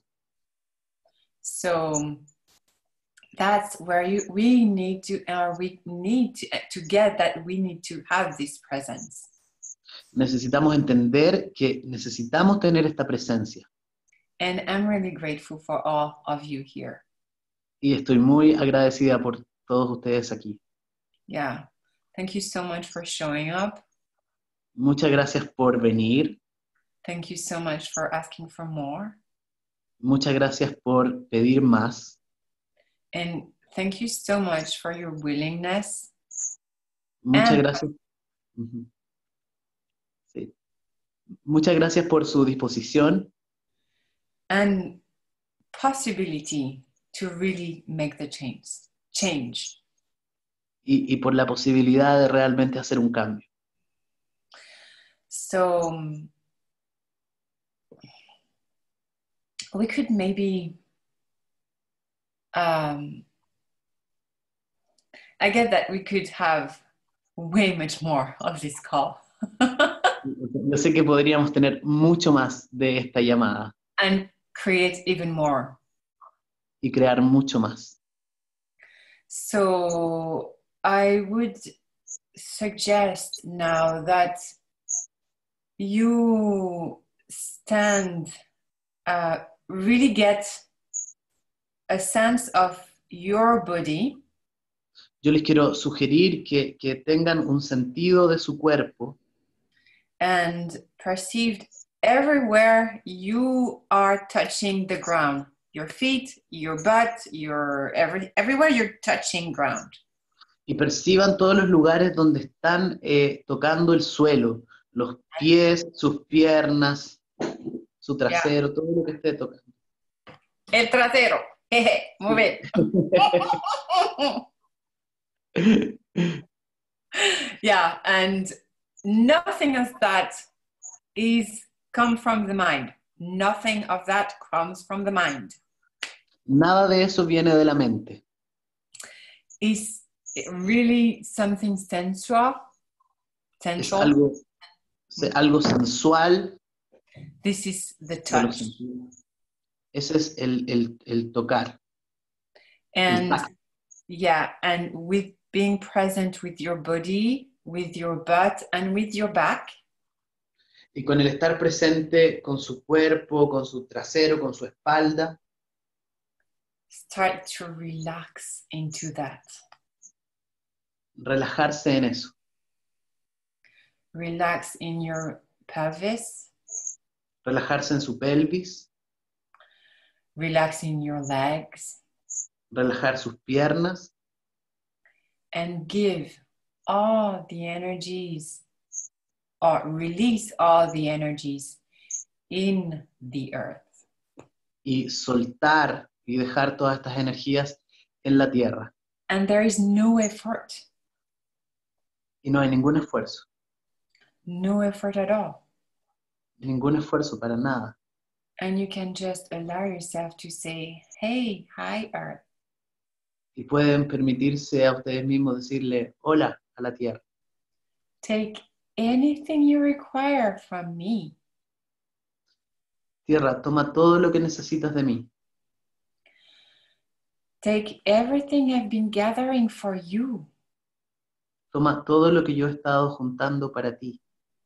So that's where you we need to or we need to, to get that we need to have this presence. Necesitamos entender que necesitamos tener esta presencia. And I'm really grateful for all of you here. Y estoy muy agradecida por todos ustedes aquí. Yeah. Thank you so much for showing up. Muchas gracias por venir. Thank you so much for asking for more. Muchas gracias por pedir más. And thank you so much for your willingness Muchas And- gracias. Ujú. Sí. Muchas gracias por su disposición and possibility to really make the change. Change. y, y por la posibilidad de realmente hacer un cambio. So um, we could maybe um, I get that we could have way much more of this call. Yo sé que podríamos tener mucho más de esta llamada And create even more. y crear mucho más. So I would suggest now that you stand, uh, really get a sense of your body. Yo les quiero sugerir que, que tengan un sentido de su cuerpo And perceived everywhere you are touching the ground, your feet, your butt, your every, everywhere you're touching ground. y perciban todos los lugares donde están eh, tocando el suelo, los pies, sus piernas, su trasero, todo lo que esté tocando. El trasero. Jeje, muy bien. Yeah, and nothing of that is come from the mind. Nothing of that comes from the mind. Nada de eso viene de la mente. It's really something sensual. Es Sensual. algo, es algo sensual. This is the algo touch. sensual. Ese es el, el, el tocar. El And tacto. yeah, and with being present with your body, with your butt, and with your back, Y con el estar presente con su cuerpo, con su trasero, con su espalda, start to relax into that. relajarse en eso. Relax in your pelvis, Relajarse en su pelvis, relax in your legs, relajar sus piernas and give all the energies or release all the energies in the earth. y soltar y dejar todas estas energías en la tierra. And there is no effort, Y no hay ningún esfuerzo, no effort at all. ningún esfuerzo para nada. And you can just allow yourself to say, hey, hi, earth. Y pueden permitirse a ustedes mismos decirle hola a la tierra. Take anything you require from me. Tierra, toma todo lo que necesitas de mí. Take everything I've been gathering for you. Toma todo lo que yo he estado juntando para ti.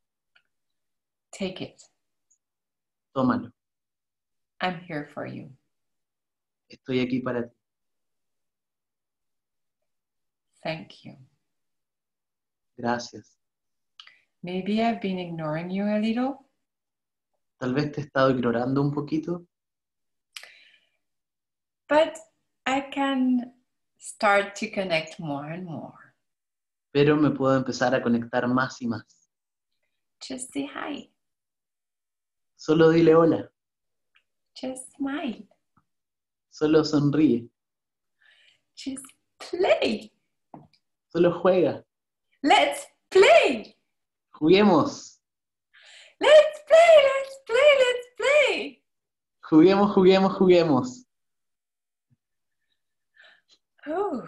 Take it. Tómalo. I'm here for you. Estoy aquí para ti. Thank you. Gracias. Maybe I've been ignoring you a little, Tal vez te he estado ignorando un poquito, but I can start to connect more and more. pero me puedo empezar a conectar más y más. Just say hi. Solo dile hola. Just smile. Solo sonríe. Just play. Solo juega. Let's play. Juguemos. Let's play. Let's play. Let's play. Juguemos, juguemos, juguemos. Oh.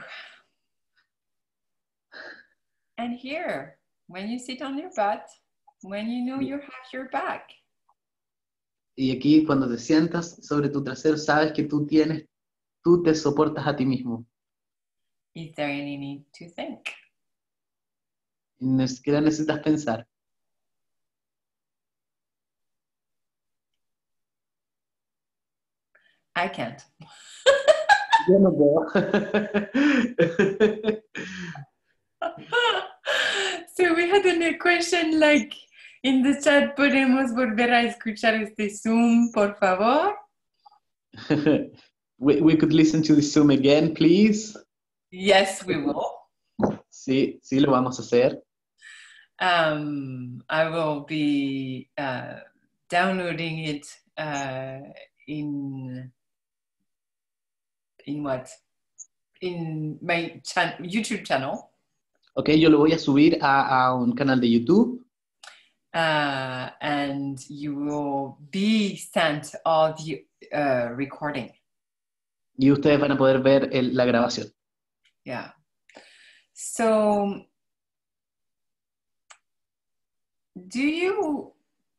And here, when you sit on your butt, when you know you have your back, Y aquí cuando te sientas sobre tu trasero, sabes que tú tienes, tú te soportas a ti mismo. is there any need to think? Y ni siquiera necesitas pensar. I can't. Yo no puedo. So we had a question like in the chat, ¿podemos volver a escuchar este Zoom, por favor? we, we could listen to the Zoom again, please. Yes, we will. Sí, sí, lo vamos a hacer. Um, I will be uh, downloading it uh, in in what? In my chan YouTube channel. Ok, yo lo voy a subir a, a un canal de YouTube. Uh, and you will be sent all the uh, recording. Y ustedes van a poder ver el- la grabación. Yeah. So, do you,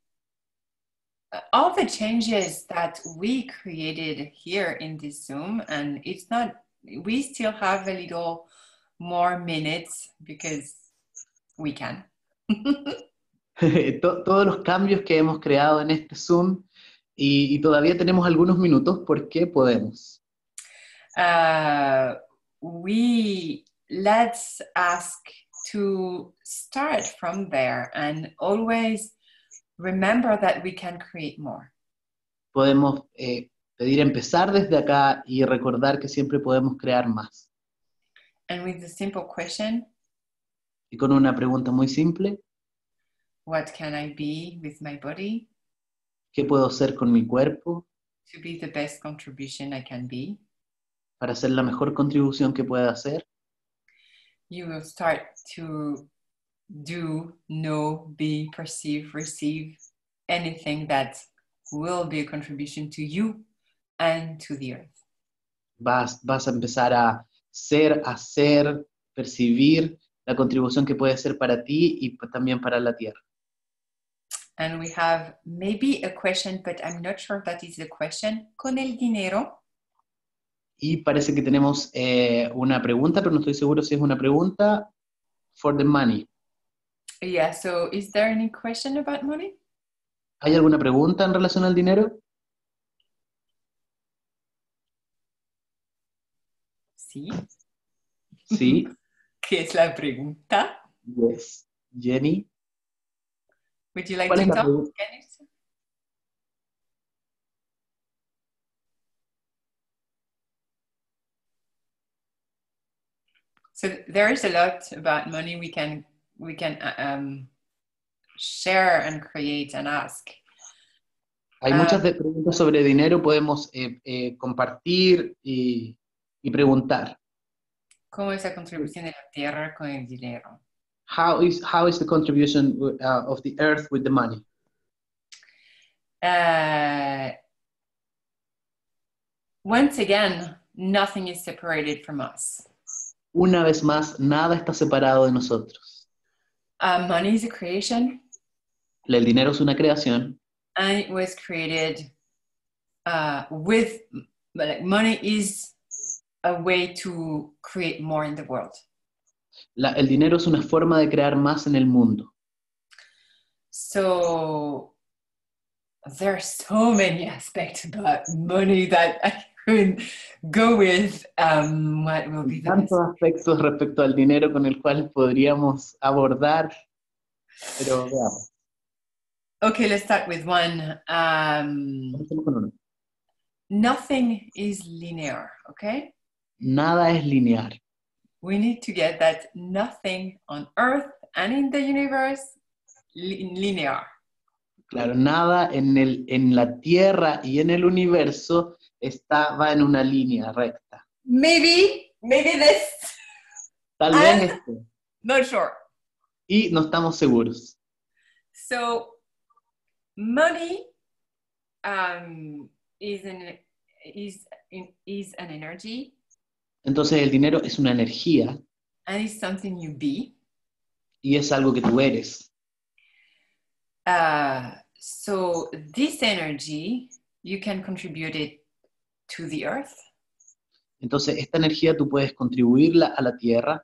all the changes that we created here in this Zoom, and it's not, we still have a little more minutes because we can. Todos los cambios que hemos creado en este Zoom y, y todavía tenemos algunos minutos porque podemos. Uh, we, let's ask to start from there and always remember that we can create more. Podemos eh, pedir empezar desde acá y recordar que siempre podemos crear más. And with the simple question, Y con una pregunta muy simple, what can I be with my body ¿qué puedo hacer con mi cuerpo to be the best contribution I can be? para hacer la mejor contribución que pueda hacer? You will start to do, know, be, perceive, receive anything that will be a contribution to you and to the earth. Vas, vas a empezar a ser, hacer, percibir la contribución que puede ser para ti y también para la tierra. And we have maybe a question, but I'm not sure that is the question. Con el dinero. Y parece que tenemos eh, una pregunta, pero no estoy seguro si es una pregunta. For the money. Yeah, so is there any question about money? ¿Hay alguna pregunta en relación al dinero? Sí. Sí. ¿Qué es la pregunta? Yes. Jenny. Would you like ¿Cuál to es la talk? pregunta? Can you- So there is a lot about money we can we can uh, um, share and create and ask. Hay Ah. muchas de- preguntas sobre dinero, podemos eh, eh, compartir y, y preguntar. ¿Cómo es la contribución de la tierra con el dinero? How is, how is the contribution uh, of the earth with the money? Uh, once again, nothing is separated from us. Una vez más, nada está separado de nosotros. Uh, money is a creation, El dinero es una creación and it was created uh, with, like, money is a way to create more in the world. La- el dinero es una forma de crear más en el mundo. So there are so many aspects about money that I could go with. Um, what will be the best? Tantos aspectos respecto al dinero con el cual podríamos abordar, pero veamos. Okay, let's start with one. Um, Empecemos con uno. nothing is linear, okay? Nada es lineal. We need to get that nothing on Earth and in the universe li- linear. Claro, nada en, el, en la Tierra y en el universo está, va en una línea recta. Maybe, maybe this, Tal Ah. vez este. not sure. Y no estamos seguros. So money um, is an is is an energy, Entonces el dinero es una energía and it's something you be. y es algo que tú eres. Uh, so this energy, you can contribute it to the earth, Entonces esta energía tú puedes contribuirla a la Tierra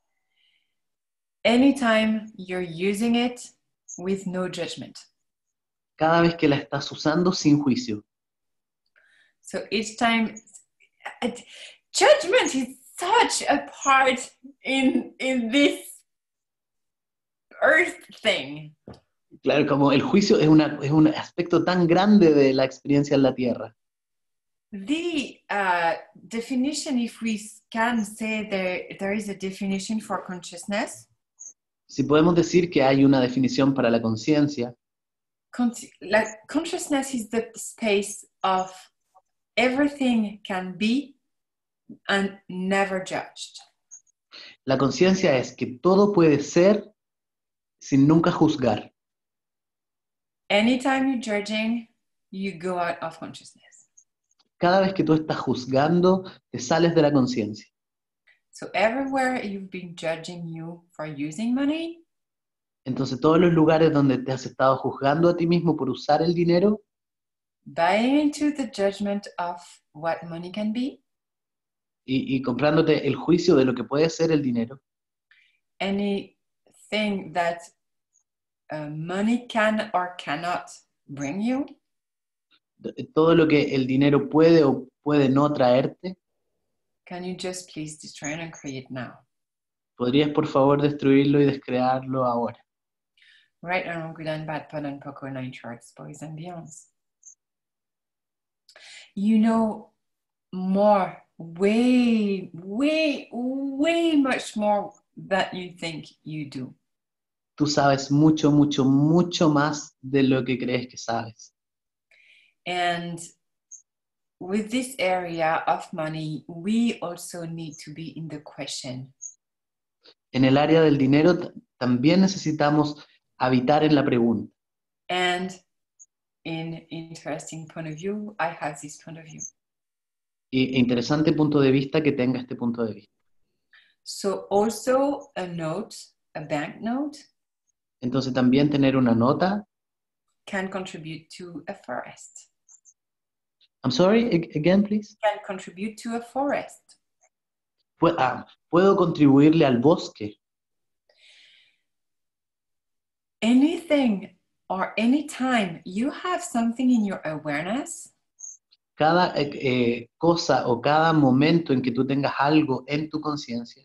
anytime you're using it with no judgment. cada vez que la estás usando sin juicio. So each time, uh, judgment is such a part in in this earth thing. Claro, como el juicio es, una, es un aspecto tan grande de la experiencia en la Tierra. The uh, definition, if we can say there, there is a definition for consciousness, Si podemos decir que hay una definición para la conciencia, con- like consciousness is the space of everything can be and never judged. la conciencia es que todo puede ser sin nunca juzgar. Anytime you're judging, you go out of consciousness. Cada vez que tú estás juzgando, te sales de la conciencia. So everywhere you've been judging you for using money, Entonces todos los lugares donde te has estado juzgando a ti mismo por usar el dinero, buying into the judgment of what money can be, y, y comprándote el juicio de lo que puede ser el dinero, anything that uh, money can or cannot bring you, todo lo que el dinero puede o puede no traerte, can you just please destroy and create now? ¿podrías por favor destruirlo y descrearlo ahora? Right and wrong, good and bad, fun and poco, nine charts, boys and beyonds. You know more, way, way, way much more that you think you do. Tú sabes mucho, mucho, mucho más de lo que crees que sabes. And with this area of money, we also need to be in the question. En el área del dinero t- también necesitamos habitar en la pregunta. And in interesting point of view, I have this point of view. Y e interesante punto de vista que tenga este punto de vista. So also a note, a bank note, Entonces también tener una nota. can contribute to a forest. I'm sorry, ag- again, please. Can contribute to a forest. Pu- ah, puedo contribuirle al bosque. Anything or anytime you have something in your awareness, Cada eh, eh, cosa o cada momento en que tú tengas algo en tu conciencia,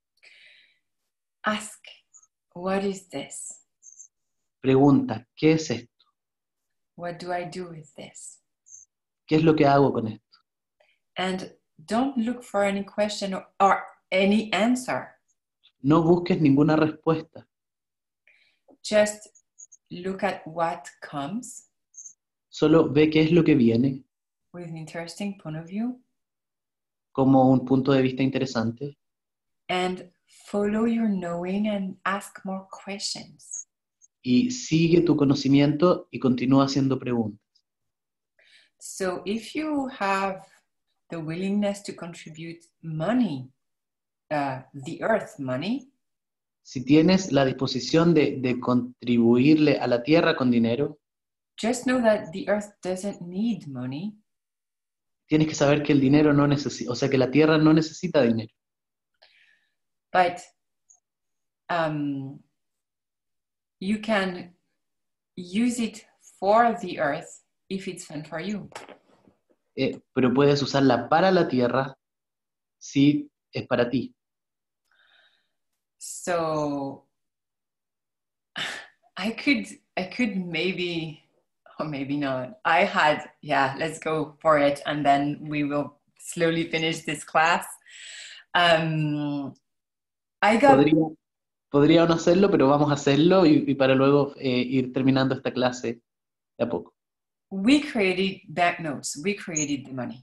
ask, what is this? pregunta, ¿qué es esto? What do I do with this? ¿Qué es lo que hago con esto? And don't look for any question or, or any answer. No busques ninguna respuesta. Just look at what comes Solo ve qué es lo que viene with an interesting point of view como un punto de vista interesante and follow your knowing and ask more questions. y sigue tu conocimiento y continúa haciendo preguntas. So if you have the willingness to contribute money, uh, the earth money, Si tienes la disposición de, de contribuirle a la tierra con dinero, just know that the earth doesn't need money. tienes que saber que el dinero no necesita, o sea, que la tierra no necesita dinero. But um, you can use it for the earth if it's fun for you. Eh, pero puedes usarla para la tierra si es para ti. So I could, I could maybe, or maybe not. I had, yeah, let's go for it, and then we will slowly finish this class. Um, I got. Podría, podría no hacerlo, pero vamos a hacerlo y, y para luego eh, ir terminando esta clase de a poco. We created banknotes. We created the money.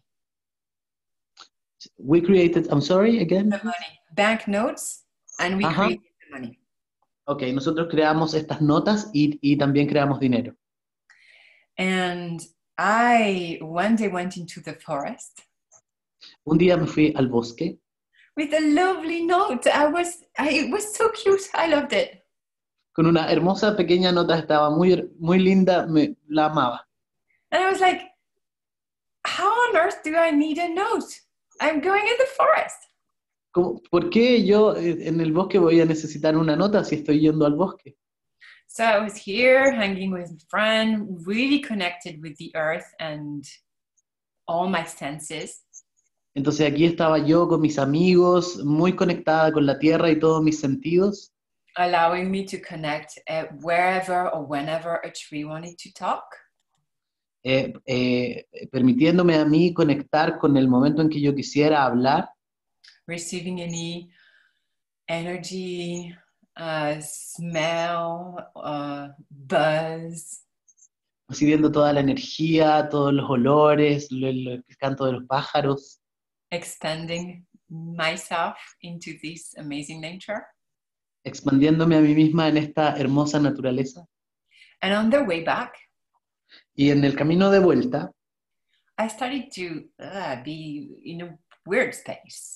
We created, I'm sorry, again. The money, banknotes, and we Ajá. created the money. Ok, nosotros creamos estas notas y, y también creamos dinero. And I one day went into the forest Un día me fui al bosque with a lovely note. I was, I, it was so cute. I loved it. con una hermosa pequeña nota, estaba muy, muy linda, me, la amaba. And I was like, how on earth do I need a note? I'm going in the forest. ¿Cómo- ¿Por qué yo eh, en el bosque voy a necesitar una nota si estoy yendo al bosque? So I was here hanging with a friend, really connected with the earth and all my senses. Entonces aquí estaba yo con mis amigos, muy conectada con la tierra y todos mis sentidos, Allowing me to connect uh, wherever or whenever a tree wanted to talk. eh, eh, permitiéndome a mí conectar con el momento en que yo quisiera hablar, Receiving any energy, uh, smell, uh, buzz, recibiendo toda la energía, todos los olores, lo- lo- el canto de los pájaros, expanding myself into this amazing nature. expandiéndome a mí misma en esta hermosa naturaleza. And on the way back, Y en el camino de vuelta, I started to uh, be in a weird space.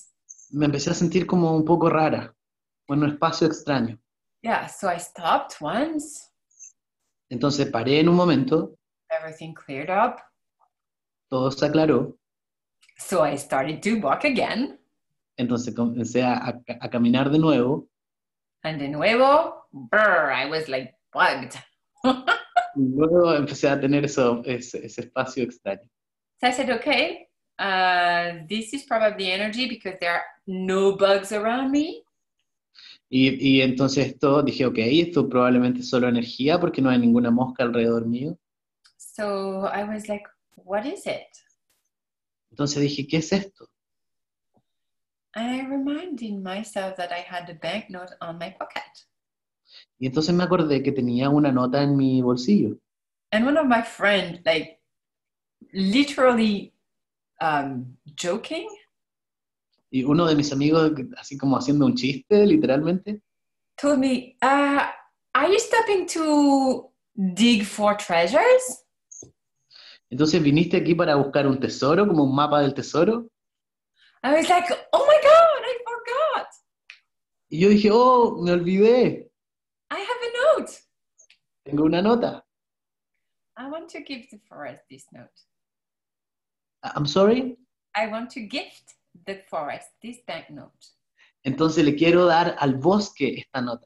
me empecé a sentir como un poco rara, en un espacio extraño. Yeah, so I stopped once, Entonces paré en un momento, everything cleared up. todo se aclaró, So I started to walk again. entonces comencé a, a- a caminar de nuevo, And de nuevo, brr, I was like bugged. y luego empecé a tener eso, ese, ese espacio extraño. So I said, okay, uh, this is probably energy because there are no bugs around me. Y, y entonces esto, dije, ok, esto probablemente es solo energía porque no hay ninguna mosca alrededor mío. So I was like, what is it? Entonces dije, ¿qué es esto? And I reminded myself that I had a banknote on my pocket. Y entonces me acordé que tenía una nota en mi bolsillo. And one of my friends, like literally um, joking, Y uno de mis amigos, así como haciendo un chiste, literalmente, told me, uh, are you stopping to dig for treasures? entonces viniste aquí para buscar un tesoro, como un mapa del tesoro. I was like, oh my God, I forgot. Y yo dije, oh, me olvidé, I have a note. tengo una nota. I want to give the forest this note. I'm sorry. I want to gift the forest this banknote. Entonces le quiero dar al bosque esta nota.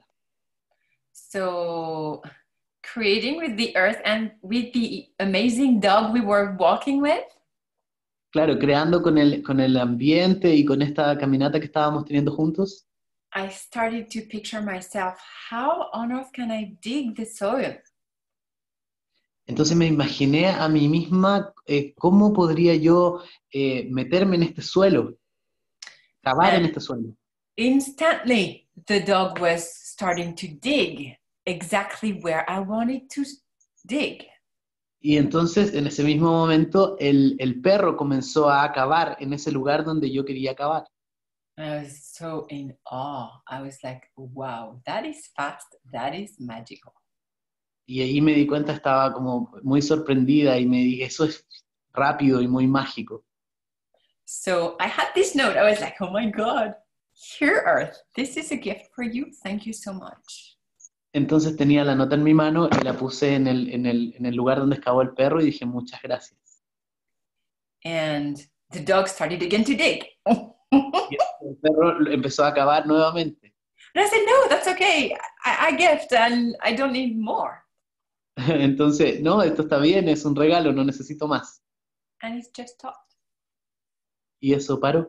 So creating with the earth and with the amazing dog we were walking with, Claro, creando con el, con el ambiente y con esta caminata que estábamos teniendo juntos, I started to picture myself, how on earth can I dig the soil? entonces me imaginé a mí misma eh, cómo podría yo eh, meterme en este suelo, cavar en And este suelo. instantly, the dog was starting to dig exactly where I wanted to dig. Y entonces en ese mismo momento el, el perro comenzó a cavar en ese lugar donde yo quería cavar. I was so in awe. I was like, wow, that is fast, that is magical. Y ahí me di cuenta, estaba como muy sorprendida y me dije, eso es rápido y muy mágico. So I had this note. I was like, oh my God, here, Earth, this is a gift for you. Thank you so much. Entonces tenía la nota en mi mano y la puse en el, en el, en el lugar donde excavó el perro y dije, muchas gracias. And the dog started again to dig. Y el perro empezó a cavar nuevamente. And I said, no, that's okay. I, I gift and I don't need more. Entonces, no, esto está bien, es un regalo, no necesito más. And it's just stopped. Y eso paró.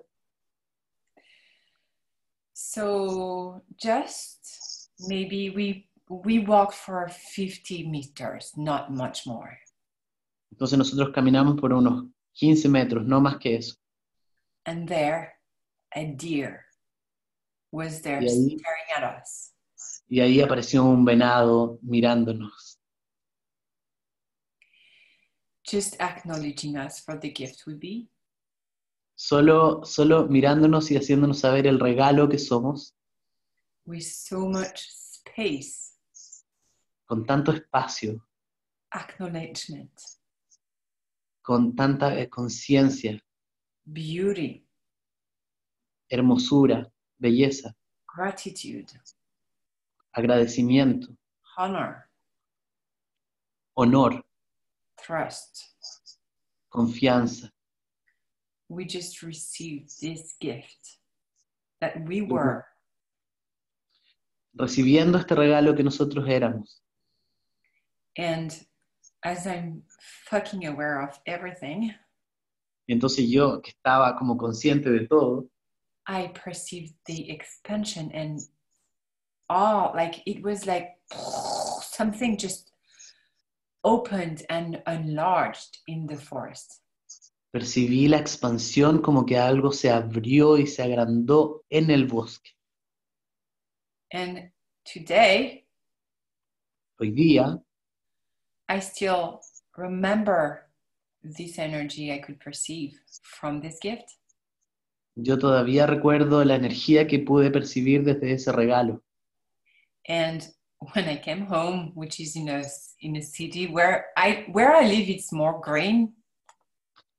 So just maybe we we walked for fifty meters, not much more. Entonces nosotros caminamos por unos quince metros, no más que eso. And there, a deer was there Y ahí, staring at us. y ahí apareció un venado mirándonos, Just acknowledging us for the gift we be. solo, solo mirándonos y haciéndonos saber el regalo que somos, With so much space, con tanto espacio, acknowledgement, con tanta eh, conciencia, beauty, hermosura, belleza, gratitude, agradecimiento, honor, honor, trust. confianza. We just received this gift that we were. Recibiendo este regalo que nosotros éramos. And as I'm fucking aware of everything, Y entonces yo, que estaba como consciente de todo, I perceived the expansion and all, like it was like something just opened and enlarged in the forest. percibí la expansión como que algo se abrió y se agrandó en el bosque. And today, Hoy día, I still remember this energy I could perceive from this gift. yo todavía recuerdo la energía que pude percibir desde ese regalo. And when I came home, which is in a in a city where I where I live, it's more green.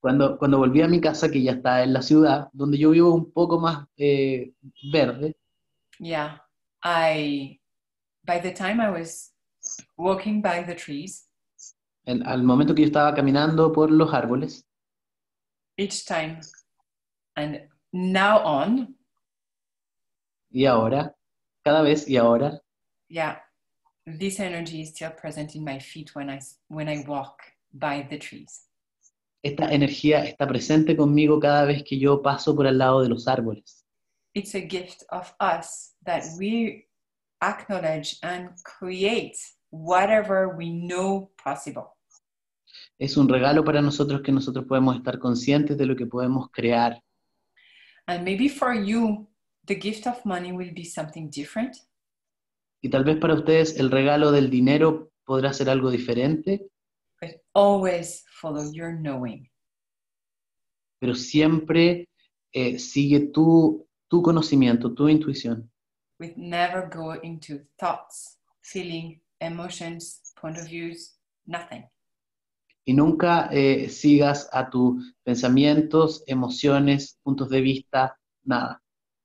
Cuando, cuando volví a mi casa, que ya está en la ciudad, donde yo vivo un poco más eh, verde, Yeah, I, by the time I was walking by the trees, el- al momento que yo estaba caminando por los árboles, each time and now on, y ahora, cada vez y ahora, yeah, this energy is still present in my feet when I, when I walk by the trees. esta energía está presente conmigo cada vez que yo paso por al lado de los árboles. It's a gift of us that we acknowledge and create whatever we know possible. Es un regalo para nosotros que nosotros podemos estar conscientes de lo que podemos crear. And maybe for you, the gift of money will be something different. Y tal vez para ustedes el regalo del dinero podrá ser algo diferente, But always follow your knowing. pero siempre eh, sigue tu, tu conocimiento, tu intuición. With never go into thoughts, feeling, emotions, point of views, nothing. Y nunca eh, sigas a tus pensamientos, emociones, puntos de vista, nada.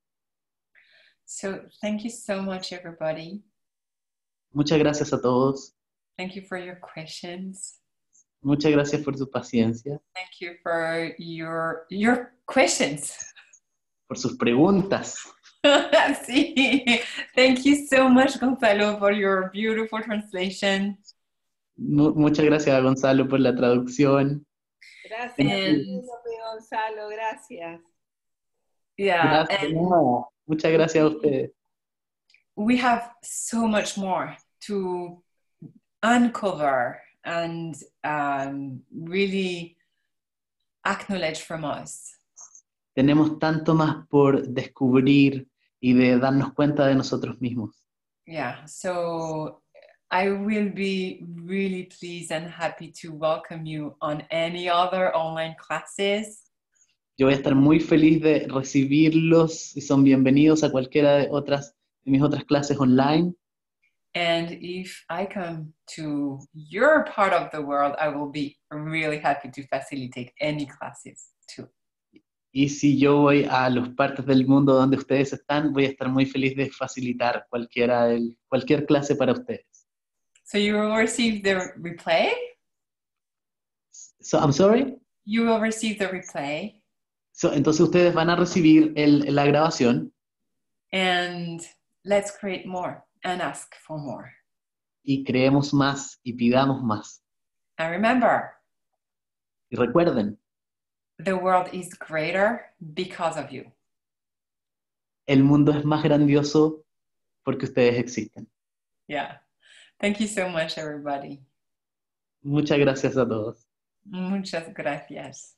So thank you so much, everybody. Muchas gracias a todos. Thank you for your questions. Muchas gracias por su paciencia, Thank you for your your questions. por sus preguntas. Sí. Thank you so much, Gonzalo, for your beautiful translation. Mu- muchas gracias a Gonzalo por la traducción. Gracias, And- Penélope, Gonzalo, gracias. Yeah, Gracias, and nada. Muchas gracias a ustedes. we have so much more to uncover and um, really acknowledge from us. Tenemos tanto más por descubrir y de darnos cuenta de nosotros mismos. Yeah, so I will be really pleased and happy to welcome you on any other online classes. Yo voy a estar muy feliz de recibirlos y son bienvenidos a cualquiera de otras de mis otras clases online. And if I come to your part of the world, I will be really happy to facilitate any classes too. Y si yo voy a las partes del mundo donde ustedes están, voy a estar muy feliz de facilitar cualquiera del- cualquier clase para ustedes. So you will receive the replay. So, I'm sorry. You will receive the replay, So, entonces ustedes van a recibir el- la grabación and let's create more and ask for more. y creemos más y pidamos más. And remember, Y recuerden, the world is greater because of you. el mundo es más grandioso porque ustedes existen. Yeah. Thank you so much, everybody. Muchas gracias a todos. Muchas gracias.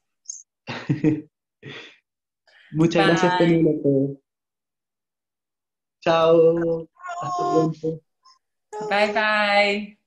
Muchas gracias, Bye. Penélope. Chao. Hasta pronto. Bye bye.